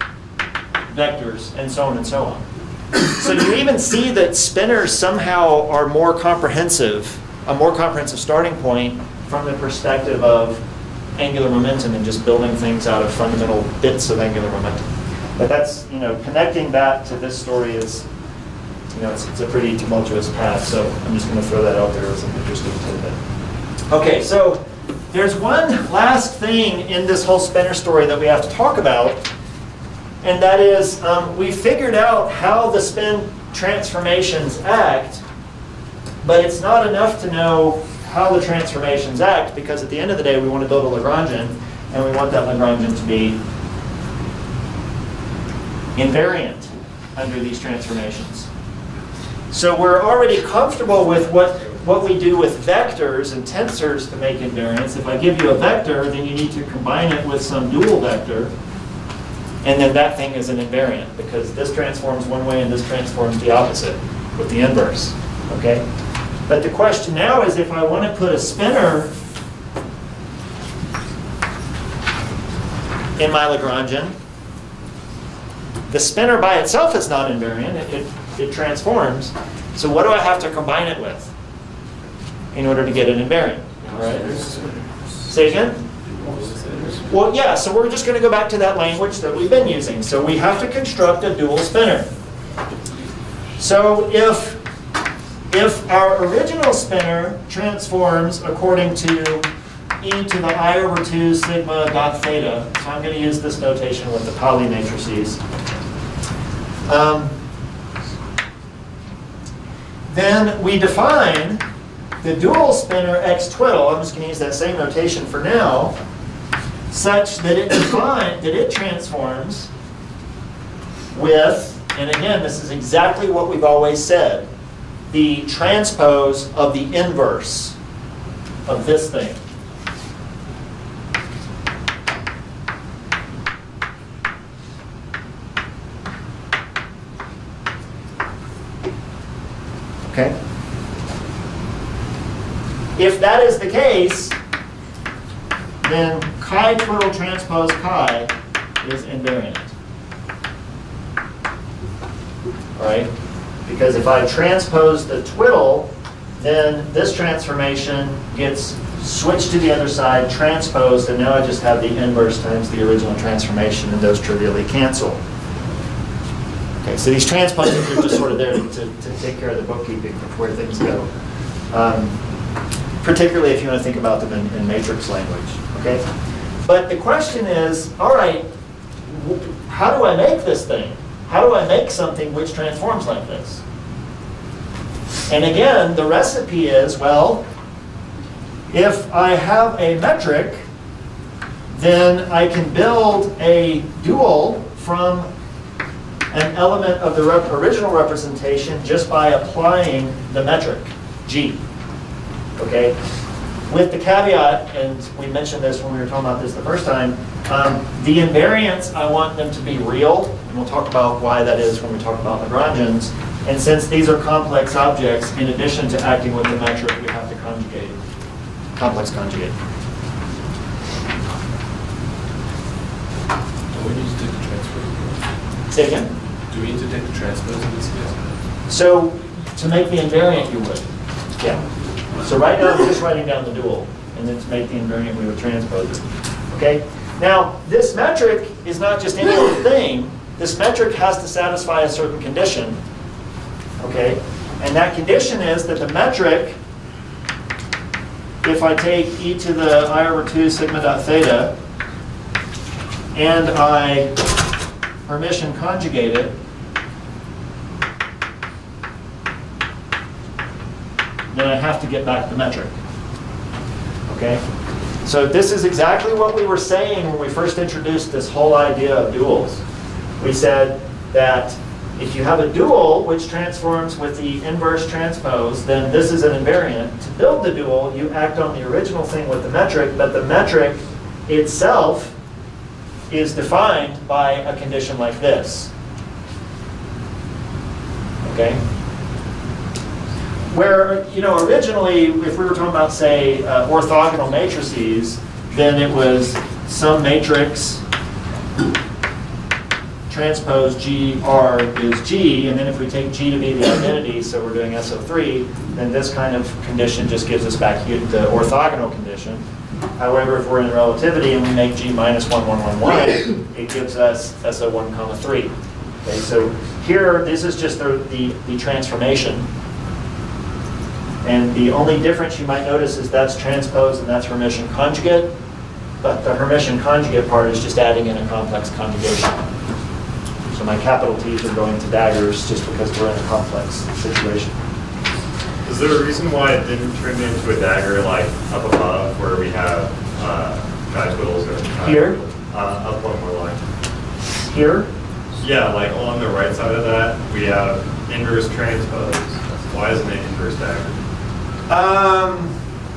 vectors, and so on and so on. So you even see that spinors somehow are more comprehensive, a more comprehensive starting point from the perspective of angular momentum and just building things out of fundamental bits of angular momentum. But that's, you know, connecting that to this story is, you know, it's, it's a pretty tumultuous path, so I'm just going to throw that out there as an interesting tidbit. Okay, so there's one last thing in this whole spinor story that we have to talk about, and that is um, we figured out how the spin transformations act, but it's not enough to know how the transformations act, because at the end of the day we want to build a Lagrangian, and we want that Lagrangian to be invariant under these transformations. So we're already comfortable with what, what we do with vectors and tensors to make invariance. If I give you a vector, then you need to combine it with some dual vector, and then that thing is an invariant, because this transforms one way and this transforms the opposite with the inverse. Okay? But the question now is, if I want to put a spinor in my Lagrangian, the spinor by itself is not invariant. It, it, it transforms. So what do I have to combine it with in order to get an invariant? All right. Say again? Well, yeah, so we're just going to go back to that language that we've been using. So we have to construct a dual spinor. So if If our original spinor transforms according to e to the I over two sigma dot theta, so I'm going to use this notation with the Pauli matrices, um, then we define the dual spinor x twiddle, I'm just going to use that same notation for now, such that it define, that it transforms with, and again, this is exactly what we've always said, the transpose of the inverse of this thing. Okay? If that is the case, then chi twiddle transpose chi is invariant. All right? Because if I transpose the twiddle, then this transformation gets switched to the other side, transposed, and now I just have the inverse times the original transformation, and those trivially cancel. Okay, so these transposings are just sort of there to, to, to take care of the bookkeeping of where things go. Um, particularly if you want to think about them in, in matrix language. Okay? But the question is, all right, how do I make this thing? How do I make something which transforms like this? And again, the recipe is, well, if I have a metric, then I can build a dual from an element of the rep original representation just by applying the metric, G. Okay? With the caveat, and we mentioned this when we were talking about this the first time, um, the invariants, I want them to be real, and we'll talk about why that is when we talk about Lagrangians. And since these are complex objects, in addition to acting with the metric, we have to conjugate, complex conjugate. Do we need to take the transpose? Say again? Do we need to take the transpose in this case? So, to make the invariant, you would. Yeah. So right now, I'm just writing down the dual, and then to make the invariant, we would transpose it. Okay? Now, this metric is not just any old thing. This metric has to satisfy a certain condition. Okay? And that condition is that the metric, if I take e to the I over two sigma dot theta, and I Hermitian conjugate it, then I have to get back the metric. Okay? So this is exactly what we were saying when we first introduced this whole idea of duals. We said that if you have a dual which transforms with the inverse transpose, then this is an invariant. To build the dual, you act on the original thing with the metric, but the metric itself is defined by a condition like this. Okay? Where, you know, originally, if we were talking about, say, uh, orthogonal matrices, then it was some matrix transpose G R is G, and then if we take G to be the identity, so we're doing S O three, then this kind of condition just gives us back here the orthogonal condition. However, if we're in relativity and we make G minus one, one, one, one, it gives us S O one comma three. Okay, so here, this is just the, the, the transformation. And the only difference you might notice is that's transpose and that's Hermitian conjugate. But the Hermitian conjugate part is just adding in a complex conjugation. So my capital T's are going to daggers just because we're in a complex situation. Is there a reason why it didn't turn into a dagger like up above where we have uh, chi twiddles or chi Here? twiddles? Uh, up one more line. Here? Yeah, like on the right side of that, we have inverse transpose. Why isn't it inverse dagger? Um,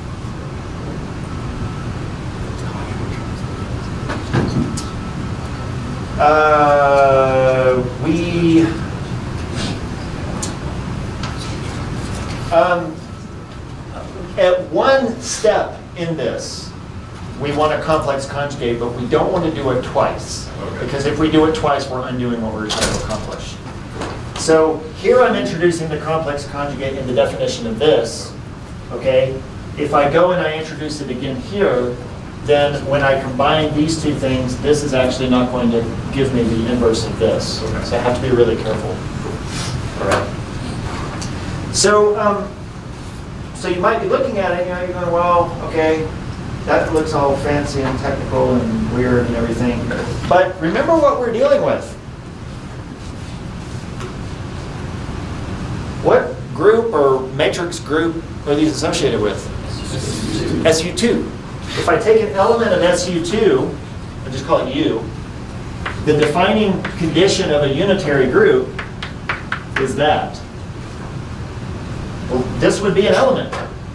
uh, we um, at one step in this, we want a complex conjugate, but we don't want to do it twice. Okay. Because if we do it twice, we're undoing what we're trying to accomplish. So here I'm introducing the complex conjugate in the definition of this. Okay, if I go and I introduce it again here, then when I combine these two things, this is actually not going to give me the inverse of this. Okay. So I have to be really careful. All right. So, um, so you might be looking at it, you know, you're going, well, okay, that looks all fancy and technical and weird and everything. But remember what we're dealing with. What group or matrix group are these associated with? S U two. If I take an element of S U two, I'll just call it U, the defining condition of a unitary group is that. Well, this would be an element.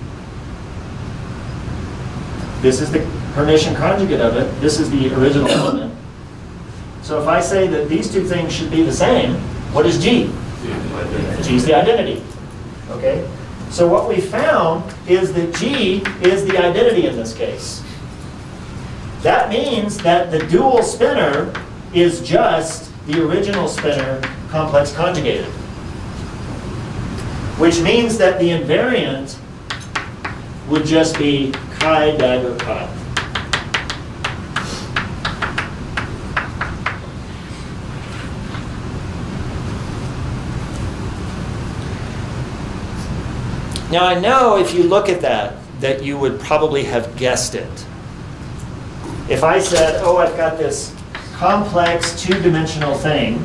This is the Hermitian conjugate of it. This is the original element. So if I say that these two things should be the same, what is G? G is the identity. Okay? So what we found is that G is the identity in this case. That means that the dual spinor is just the original spinor complex conjugated. Which means that the invariant would just be chi dagger chi. Now I know if you look at that, that you would probably have guessed it. If I said, oh, I've got this complex two-dimensional thing,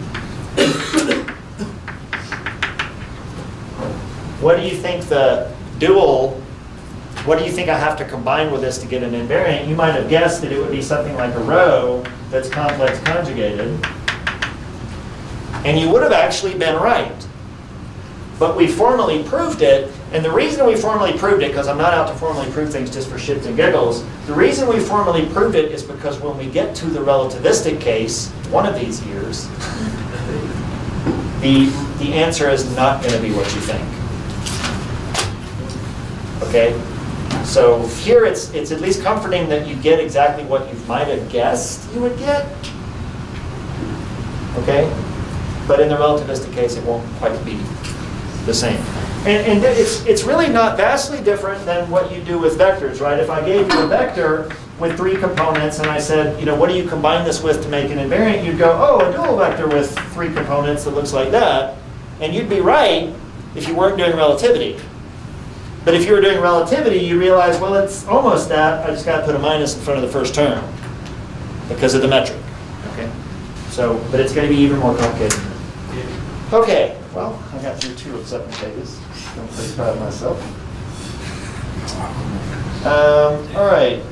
what do you think the dual, what do you think I have to combine with this to get an invariant? You might have guessed that it would be something like a row that's complex conjugated. And you would have actually been right. But we formally proved it, and the reason we formally proved it, because I'm not out to formally prove things just for shits and giggles, the reason we formally proved it is because when we get to the relativistic case, one of these years, the, the answer is not going to be what you think. Okay? So here it's, it's at least comforting that you get exactly what you might have guessed you would get. Okay? But in the relativistic case, it won't quite be the same. And, and it's, it's really not vastly different than what you do with vectors, right? If I gave you a vector with three components and I said, you know, what do you combine this with to make an invariant? You'd go, oh, a dual vector with three components that looks like that. And you'd be right if you weren't doing relativity. But if you were doing relativity, you realize, well, it's almost that. I just got to put a minus in front of the first term because of the metric. Okay. So, but it's going to be even more complicated. Okay. Well, I got through two of seven pages. I'm pretty proud of myself. Um, all right.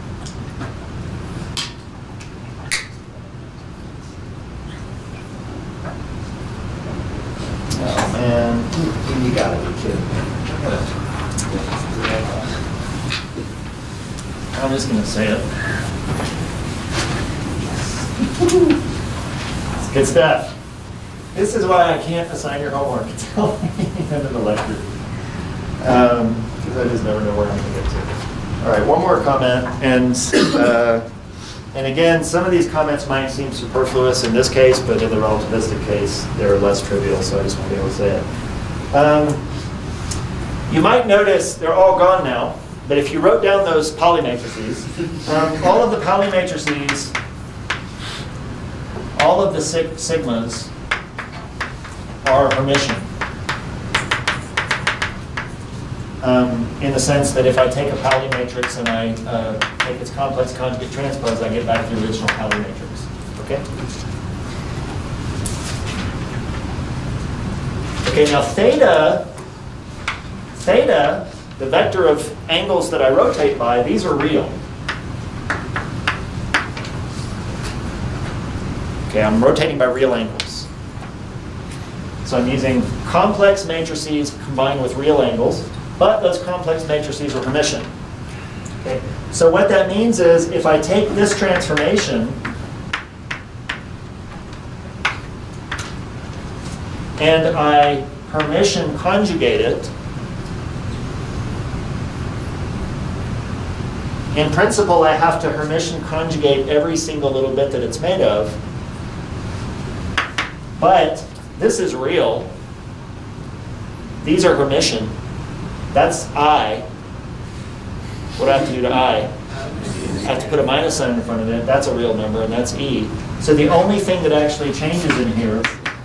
Oh man, you gotta be kidding me. I'm just gonna say it. It's good stuff. This is why I can't assign your homework until the end of the lecture. Because um, I just never know where I'm going to get to. All right, one more comment. And, uh, and again, some of these comments might seem superfluous in this case, but in the relativistic case, they're less trivial, so I just want to be able to say it. Um, you might notice they're all gone now, but if you wrote down those Pauli matrices, um, all of the Pauli matrices, all of the sig sigmas, are Hermitian. Um, in the sense that if I take a Pauli matrix and I uh, take its complex conjugate transpose, I get back the original Pauli matrix. Okay? Okay, now theta, theta, the vector of angles that I rotate by, these are real. Okay, I'm rotating by real angles. So I'm using complex matrices combined with real angles, but those complex matrices are Hermitian. Okay. So what that means is if I take this transformation and I Hermitian conjugate it, in principle I have to Hermitian conjugate every single little bit that it's made of, but this is real. These are Hermitian. That's I. What do I have to do to I? I have to put a minus sign in front of it. That's a real number, and that's E. So the only thing that actually changes in here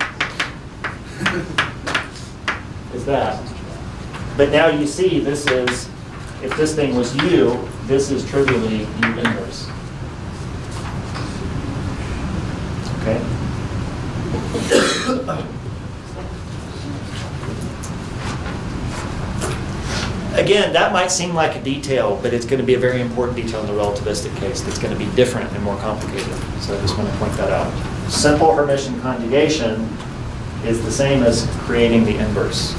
is that. But now you see this is, if this thing was U, this is trivially U inverse. Okay? Again, that might seem like a detail, but it's going to be a very important detail in the relativistic case that's going to be different and more complicated. So I just want to point that out. Simple Hermitian conjugation is the same as creating the inverse.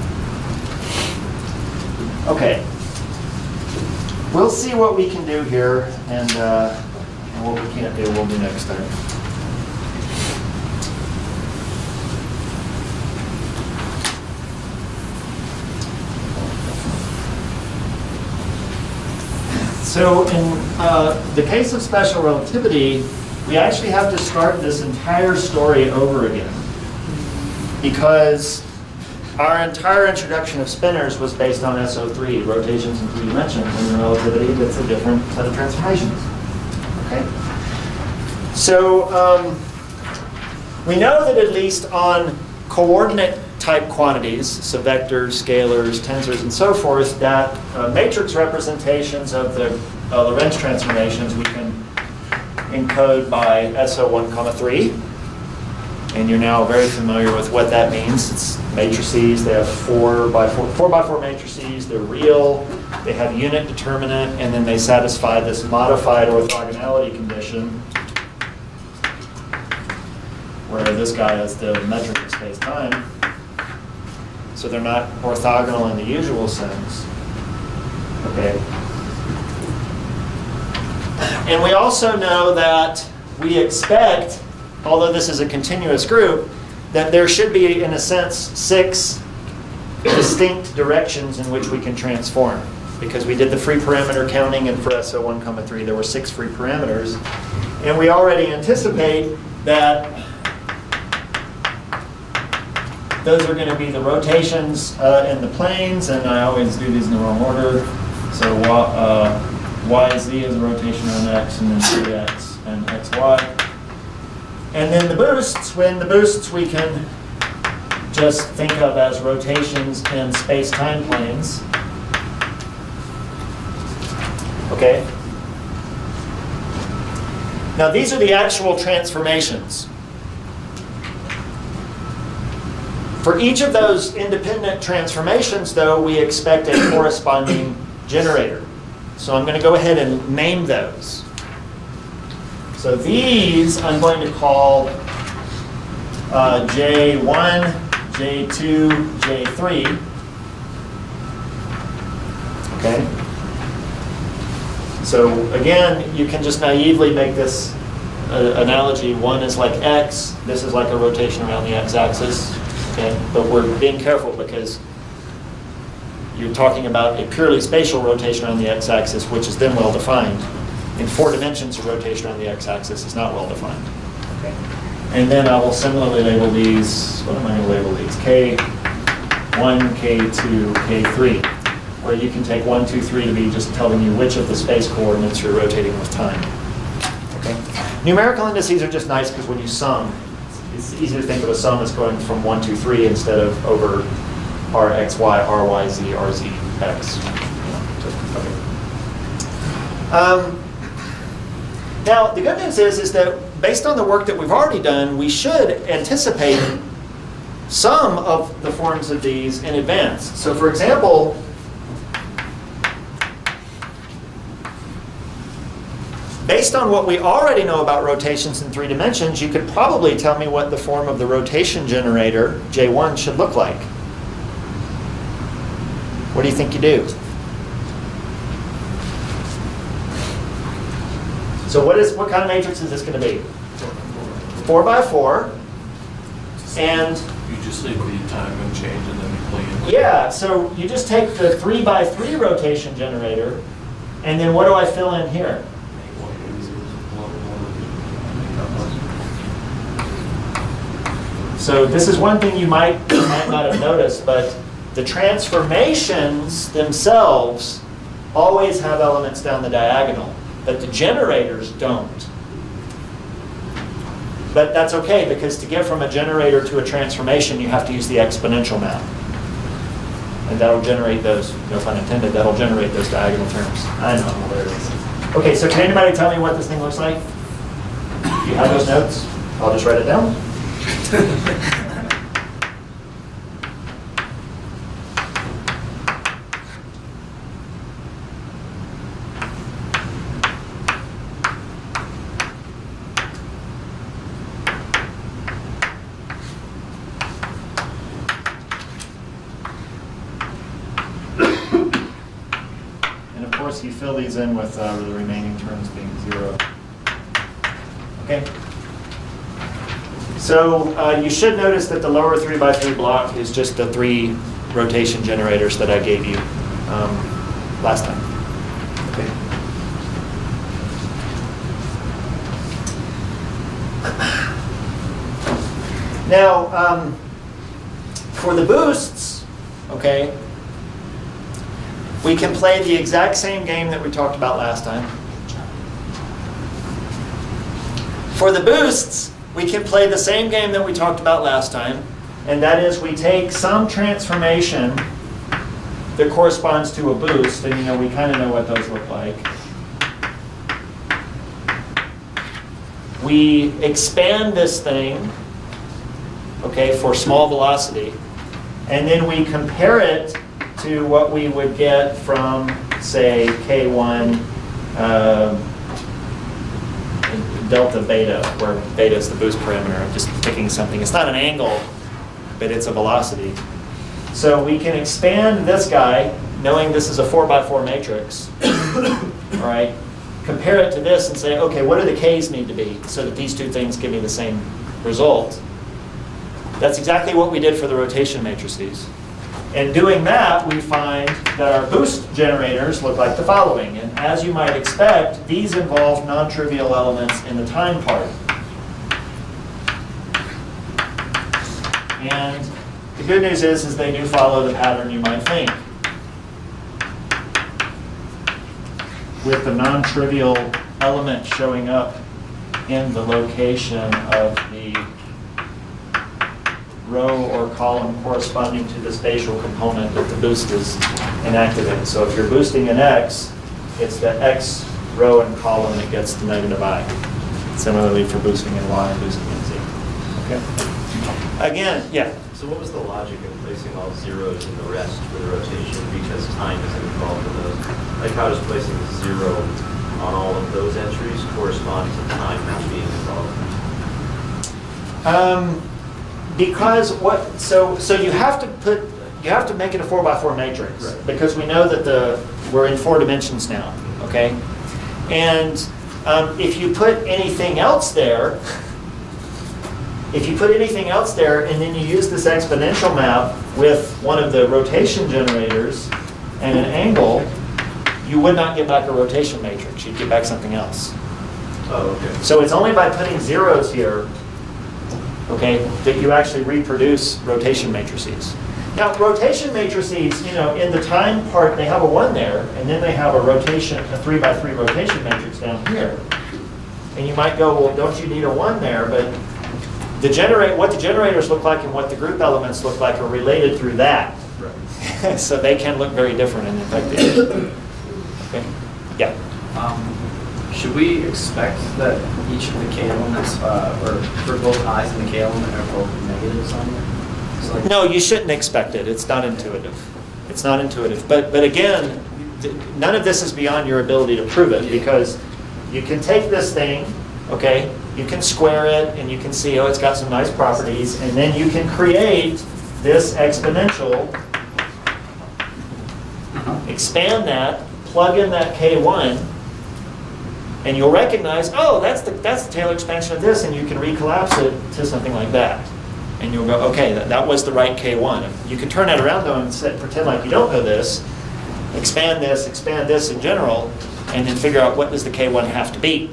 Okay. We'll see what we can do here, and, uh, and what we can't do, we'll do next time. So in uh, the case of special relativity, we actually have to start this entire story over again, because our entire introduction of spinors was based on S O three, rotations in three dimensions, and in relativity, that's a different set of transformations. Okay? So um, we know that at least on coordinate type quantities, so vectors, scalars, tensors, and so forth, that uh, matrix representations of the uh, Lorentz transformations we can encode by S O one comma three. And you're now very familiar with what that means. It's matrices. They have four by four, four by four matrices. They're real. They have unit determinant, and then they satisfy this modified orthogonality condition, where this guy is the metric of space-time. So they're not orthogonal in the usual sense. Okay. And we also know that we expect, although this is a continuous group, that there should be, in a sense, six distinct directions in which we can transform. Because we did the free parameter counting, and for S O one comma three there were six free parameters. And we already anticipate that those are going to be the rotations uh, in the planes, and I always do these in the wrong order. So uh, Y Z is a rotation on X, and then three X and X Y. And then the boosts, when the boosts we can just think of as rotations in space-time planes. Okay? Now these are the actual transformations. For each of those independent transformations, though, we expect a corresponding generator. So I'm going to go ahead and name those. So these I'm going to call uh, J one, J two, J three. Okay? So again, you can just naively make this uh, analogy. One is like X. This is like a rotation around the X-axis. Okay? But we're being careful because you're talking about a purely spatial rotation around the X-axis, which is then well-defined. In four dimensions, a rotation around the X-axis is not well-defined. Okay. And then I will similarly label these, what am I going to label these? K one, K two, K three, where you can take one, two, three to be just telling you which of the space coordinates you're rotating with time. Okay. Numerical indices are just nice because when you sum, it's easy to think of a sum as going from one, two, three instead of over R X Y, R Y Z, R Z X. Okay. Um, Now, the good news is, is that based on the work that we've already done, we should anticipate some of the forms of these in advance. So for example, based on what we already know about rotations in three dimensions, you could probably tell me what the form of the rotation generator, J one, should look like. What do you think you do? So what is what kind of matrix is this going to be? Four by four, and you just leave the time and change, and then you plug in. Yeah. So you just take the three by three rotation generator, and then what do I fill in here? So this is one thing you might you might not have noticed, but the transformations themselves always have elements down the diagonal. But the generators don't. But that's okay, because to get from a generator to a transformation, you have to use the exponential map. And that'll generate those, no pun intended, that'll generate those diagonal terms. I know, I'm hilarious. Okay, so can anybody tell me what this thing looks like? Do you have those notes? I'll just write it down. You fill these in with uh, the remaining terms being zero. Okay. So uh, you should notice that the lower three by three block is just the three rotation generators that I gave you um, last time. Okay. Now, um, for the boosts, okay, we can play the exact same game that we talked about last time. For the boosts, we can play the same game that we talked about last time, and that is we take some transformation that corresponds to a boost, and you know, we kind of know what those look like. We expand this thing, okay, for small velocity, and then we compare it to what we would get from, say, K one uh, delta beta, where beta is the boost parameter. I'm just picking something. It's not an angle, but it's a velocity. So we can expand this guy, knowing this is a four by four matrix, all right? Compare it to this and say, okay, what do the K's need to be so that these two things give me the same result? That's exactly what we did for the rotation matrices. And doing that, we find that our boost generators look like the following. And as you might expect, these involve non-trivial elements in the time part. And the good news is, is they do follow the pattern you might think, with the non-trivial element showing up in the location of the row or column corresponding to the spatial component that the boost is enacted in. So if you're boosting an X, it's the X row and column that gets the negative I. Similarly for boosting in Y and boosting in Z. Okay. Again, yeah. So what was the logic of placing all zeros in the rest for the rotation because time isn't involved in those? Like how does placing zero on all of those entries correspond to time not being involved? Um, because what? So so you have to put you have to make it a four by four matrix, right, because we know that the we're in four dimensions now. Okay, and um, if you put anything else there. If you put anything else there and then you use this exponential map with one of the rotation generators and an angle, you would not get back a rotation matrix. You'd get back something else. Oh, okay. So it's only by putting zeros here, okay, that you actually reproduce rotation matrices. Now, rotation matrices, you know, in the time part, they have a one there, and then they have a rotation, a three by three rotation matrix down here. And you might go, well, don't you need a one there? But The generate, what the generators look like and what the group elements look like are related through that. Right. So they can look very different in effect. Okay. Yeah. Um, should we expect that each of the K elements, uh, or for both I's and the K element, are both negatives on there? So like no, you shouldn't expect it. It's not intuitive. It's not intuitive. But but again, none of this is beyond your ability to prove it, because you can take this thing, okay, you can square it and you can see, oh, it's got some nice properties, and then you can create this exponential, expand that, plug in that K one, and you'll recognize, oh, that's the that's the Taylor expansion of this, and you can recollapse it to something like that. And you'll go, okay, that, that was the right K one. You can turn that around though and set, pretend like you don't know this, expand this, expand this in general, and then figure out what does the K one have to be.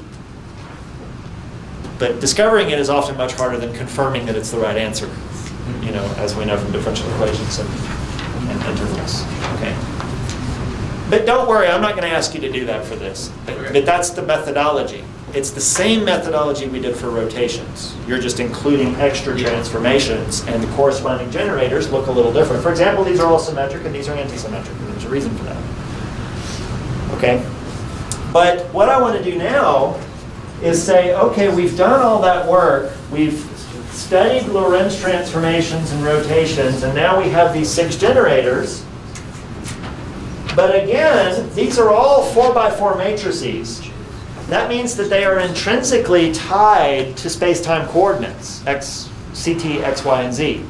But discovering it is often much harder than confirming that it's the right answer, you know, as we know from differential equations and, and intervals. Okay. But don't worry, I'm not going to ask you to do that for this. But, Okay. but that's the methodology. It's the same methodology we did for rotations. You're just including extra transformations, and the corresponding generators look a little different. For example, these are all symmetric and these are antisymmetric, and there's a reason for that. Okay? But what I want to do now is say, okay, we've done all that work, we've studied Lorentz transformations and rotations, and now we have these six generators. But again, these are all four by four matrices. That means that they are intrinsically tied to space-time coordinates, x, ct, x, y, and z.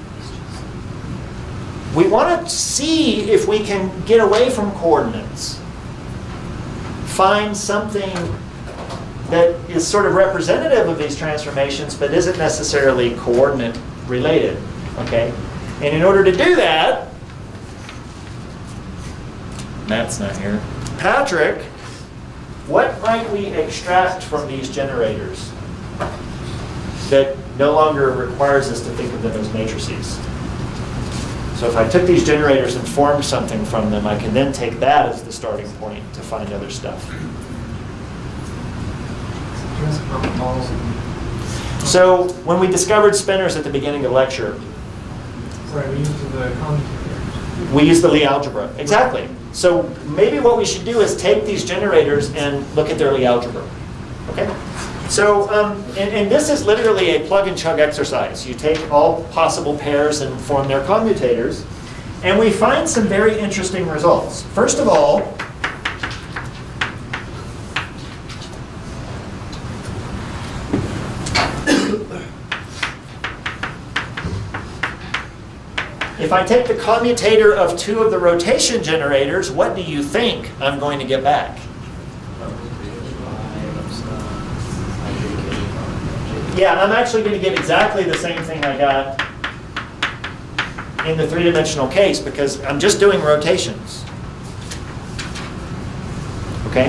We want to see if we can get away from coordinates, find something that is sort of representative of these transformations, but isn't necessarily coordinate related. Okay? And in order to do that, Matt's not here. Patrick, what might we extract from these generators? that no longer requires us to think of them as matrices. So if I took these generators and formed something from them, I can then take that as the starting point to find other stuff. So when we discovered spinors at the beginning of the lecture, right, we used the commutator. we used the Lie algebra. Exactly. So maybe what we should do is take these generators and look at their Lie algebra. Okay? So, um, and, and this is literally a plug and chug exercise. You take all possible pairs and form their commutators, and we find some very interesting results. First of all, if I take the commutator of two of the rotation generators, what do you think I'm going to get back? Yeah, I'm actually going to get exactly the same thing I got in the three-dimensional case because I'm just doing rotations. Okay?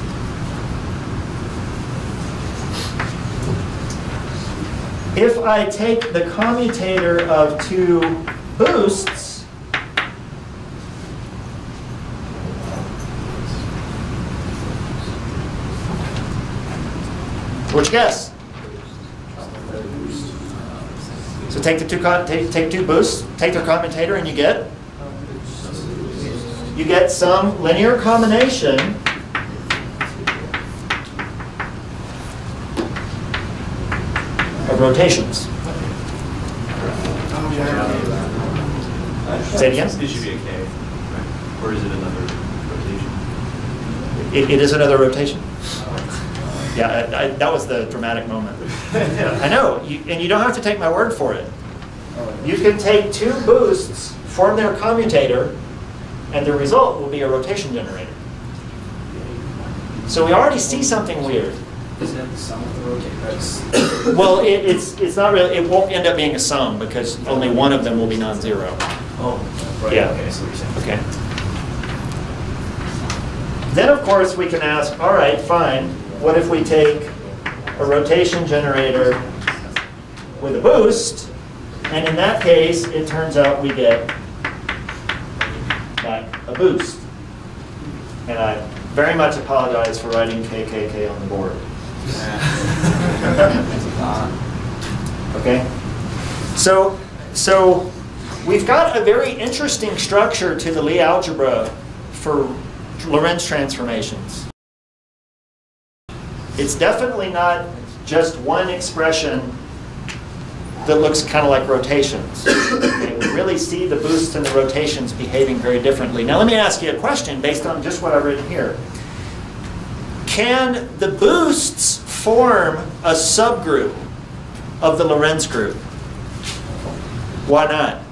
If I take the commutator of two boosts, what'd you guess? So take the two take, take two boosts, take their commutator, and you get you get some linear combination of rotations. Say it again. It should be a K, right? Or is it another rotation? It, it is another rotation. Yeah, I, I, that was the dramatic moment. I know, you, and you don't have to take my word for it. You can take two boosts, form their commutator, and the result will be a rotation generator. So we already see something weird. Isn't it the sum of the rotators? Well, it, it's it's not really. It won't end up being a sum because only one of them will be non-zero. Oh, right. Yeah. Okay, so you're saying. Okay. Then, of course, we can ask, all right, fine. What if we take a rotation generator with a boost, and in that case, it turns out we get back a boost. And I very much apologize for writing K K K on the board. Okay? So, so we've got a very interesting structure to the Lie algebra for Lorentz transformations. It's definitely not just one expression that looks kind of like rotations. Okay, we really see the boosts and the rotations behaving very differently. Now let me ask you a question based on just what I've written here. Can the boosts form a subgroup of the Lorentz group? Why not?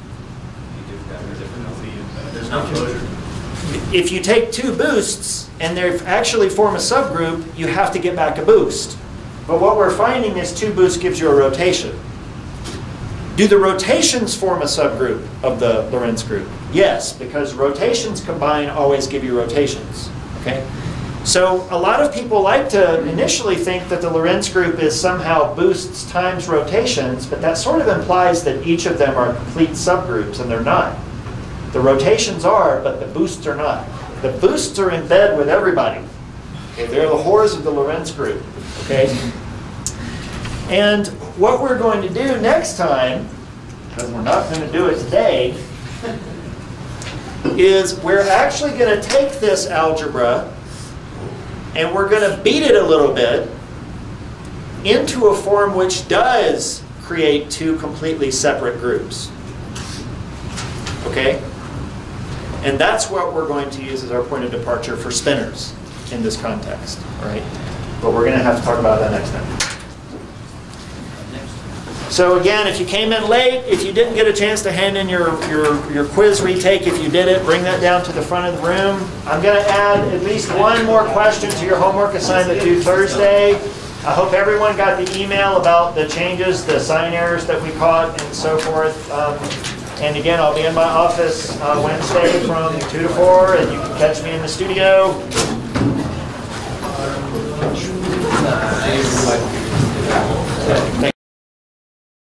There's no closure. If you take two boosts and they actually form a subgroup, you have to get back a boost. But what we're finding is two boosts gives you a rotation. Do the rotations form a subgroup of the Lorentz group? Yes, because rotations combined always give you rotations. Okay? So a lot of people like to initially think that the Lorentz group is somehow boosts times rotations, but that sort of implies that each of them are complete subgroups, and they're not. The rotations are, but the boosts are not. The boosts are in bed with everybody. Okay, they're the whores of the Lorentz group. Okay? And what we're going to do next time, because we're not going to do it today, is we're actually going to take this algebra and we're going to beat it a little bit into a form which does create two completely separate groups. Okay? And that's what we're going to use as our point of departure for spinors in this context. Right? But we're going to have to talk about that next time. So again, if you came in late, if you didn't get a chance to hand in your, your, your quiz retake, if you did it, bring that down to the front of the room. I'm going to add at least one more question to your homework assignment due Thursday. I hope everyone got the email about the changes, the sign errors that we caught, and so forth. Um, and again, I'll be in my office uh, Wednesday from two to four, and you can catch me in the studio. Thank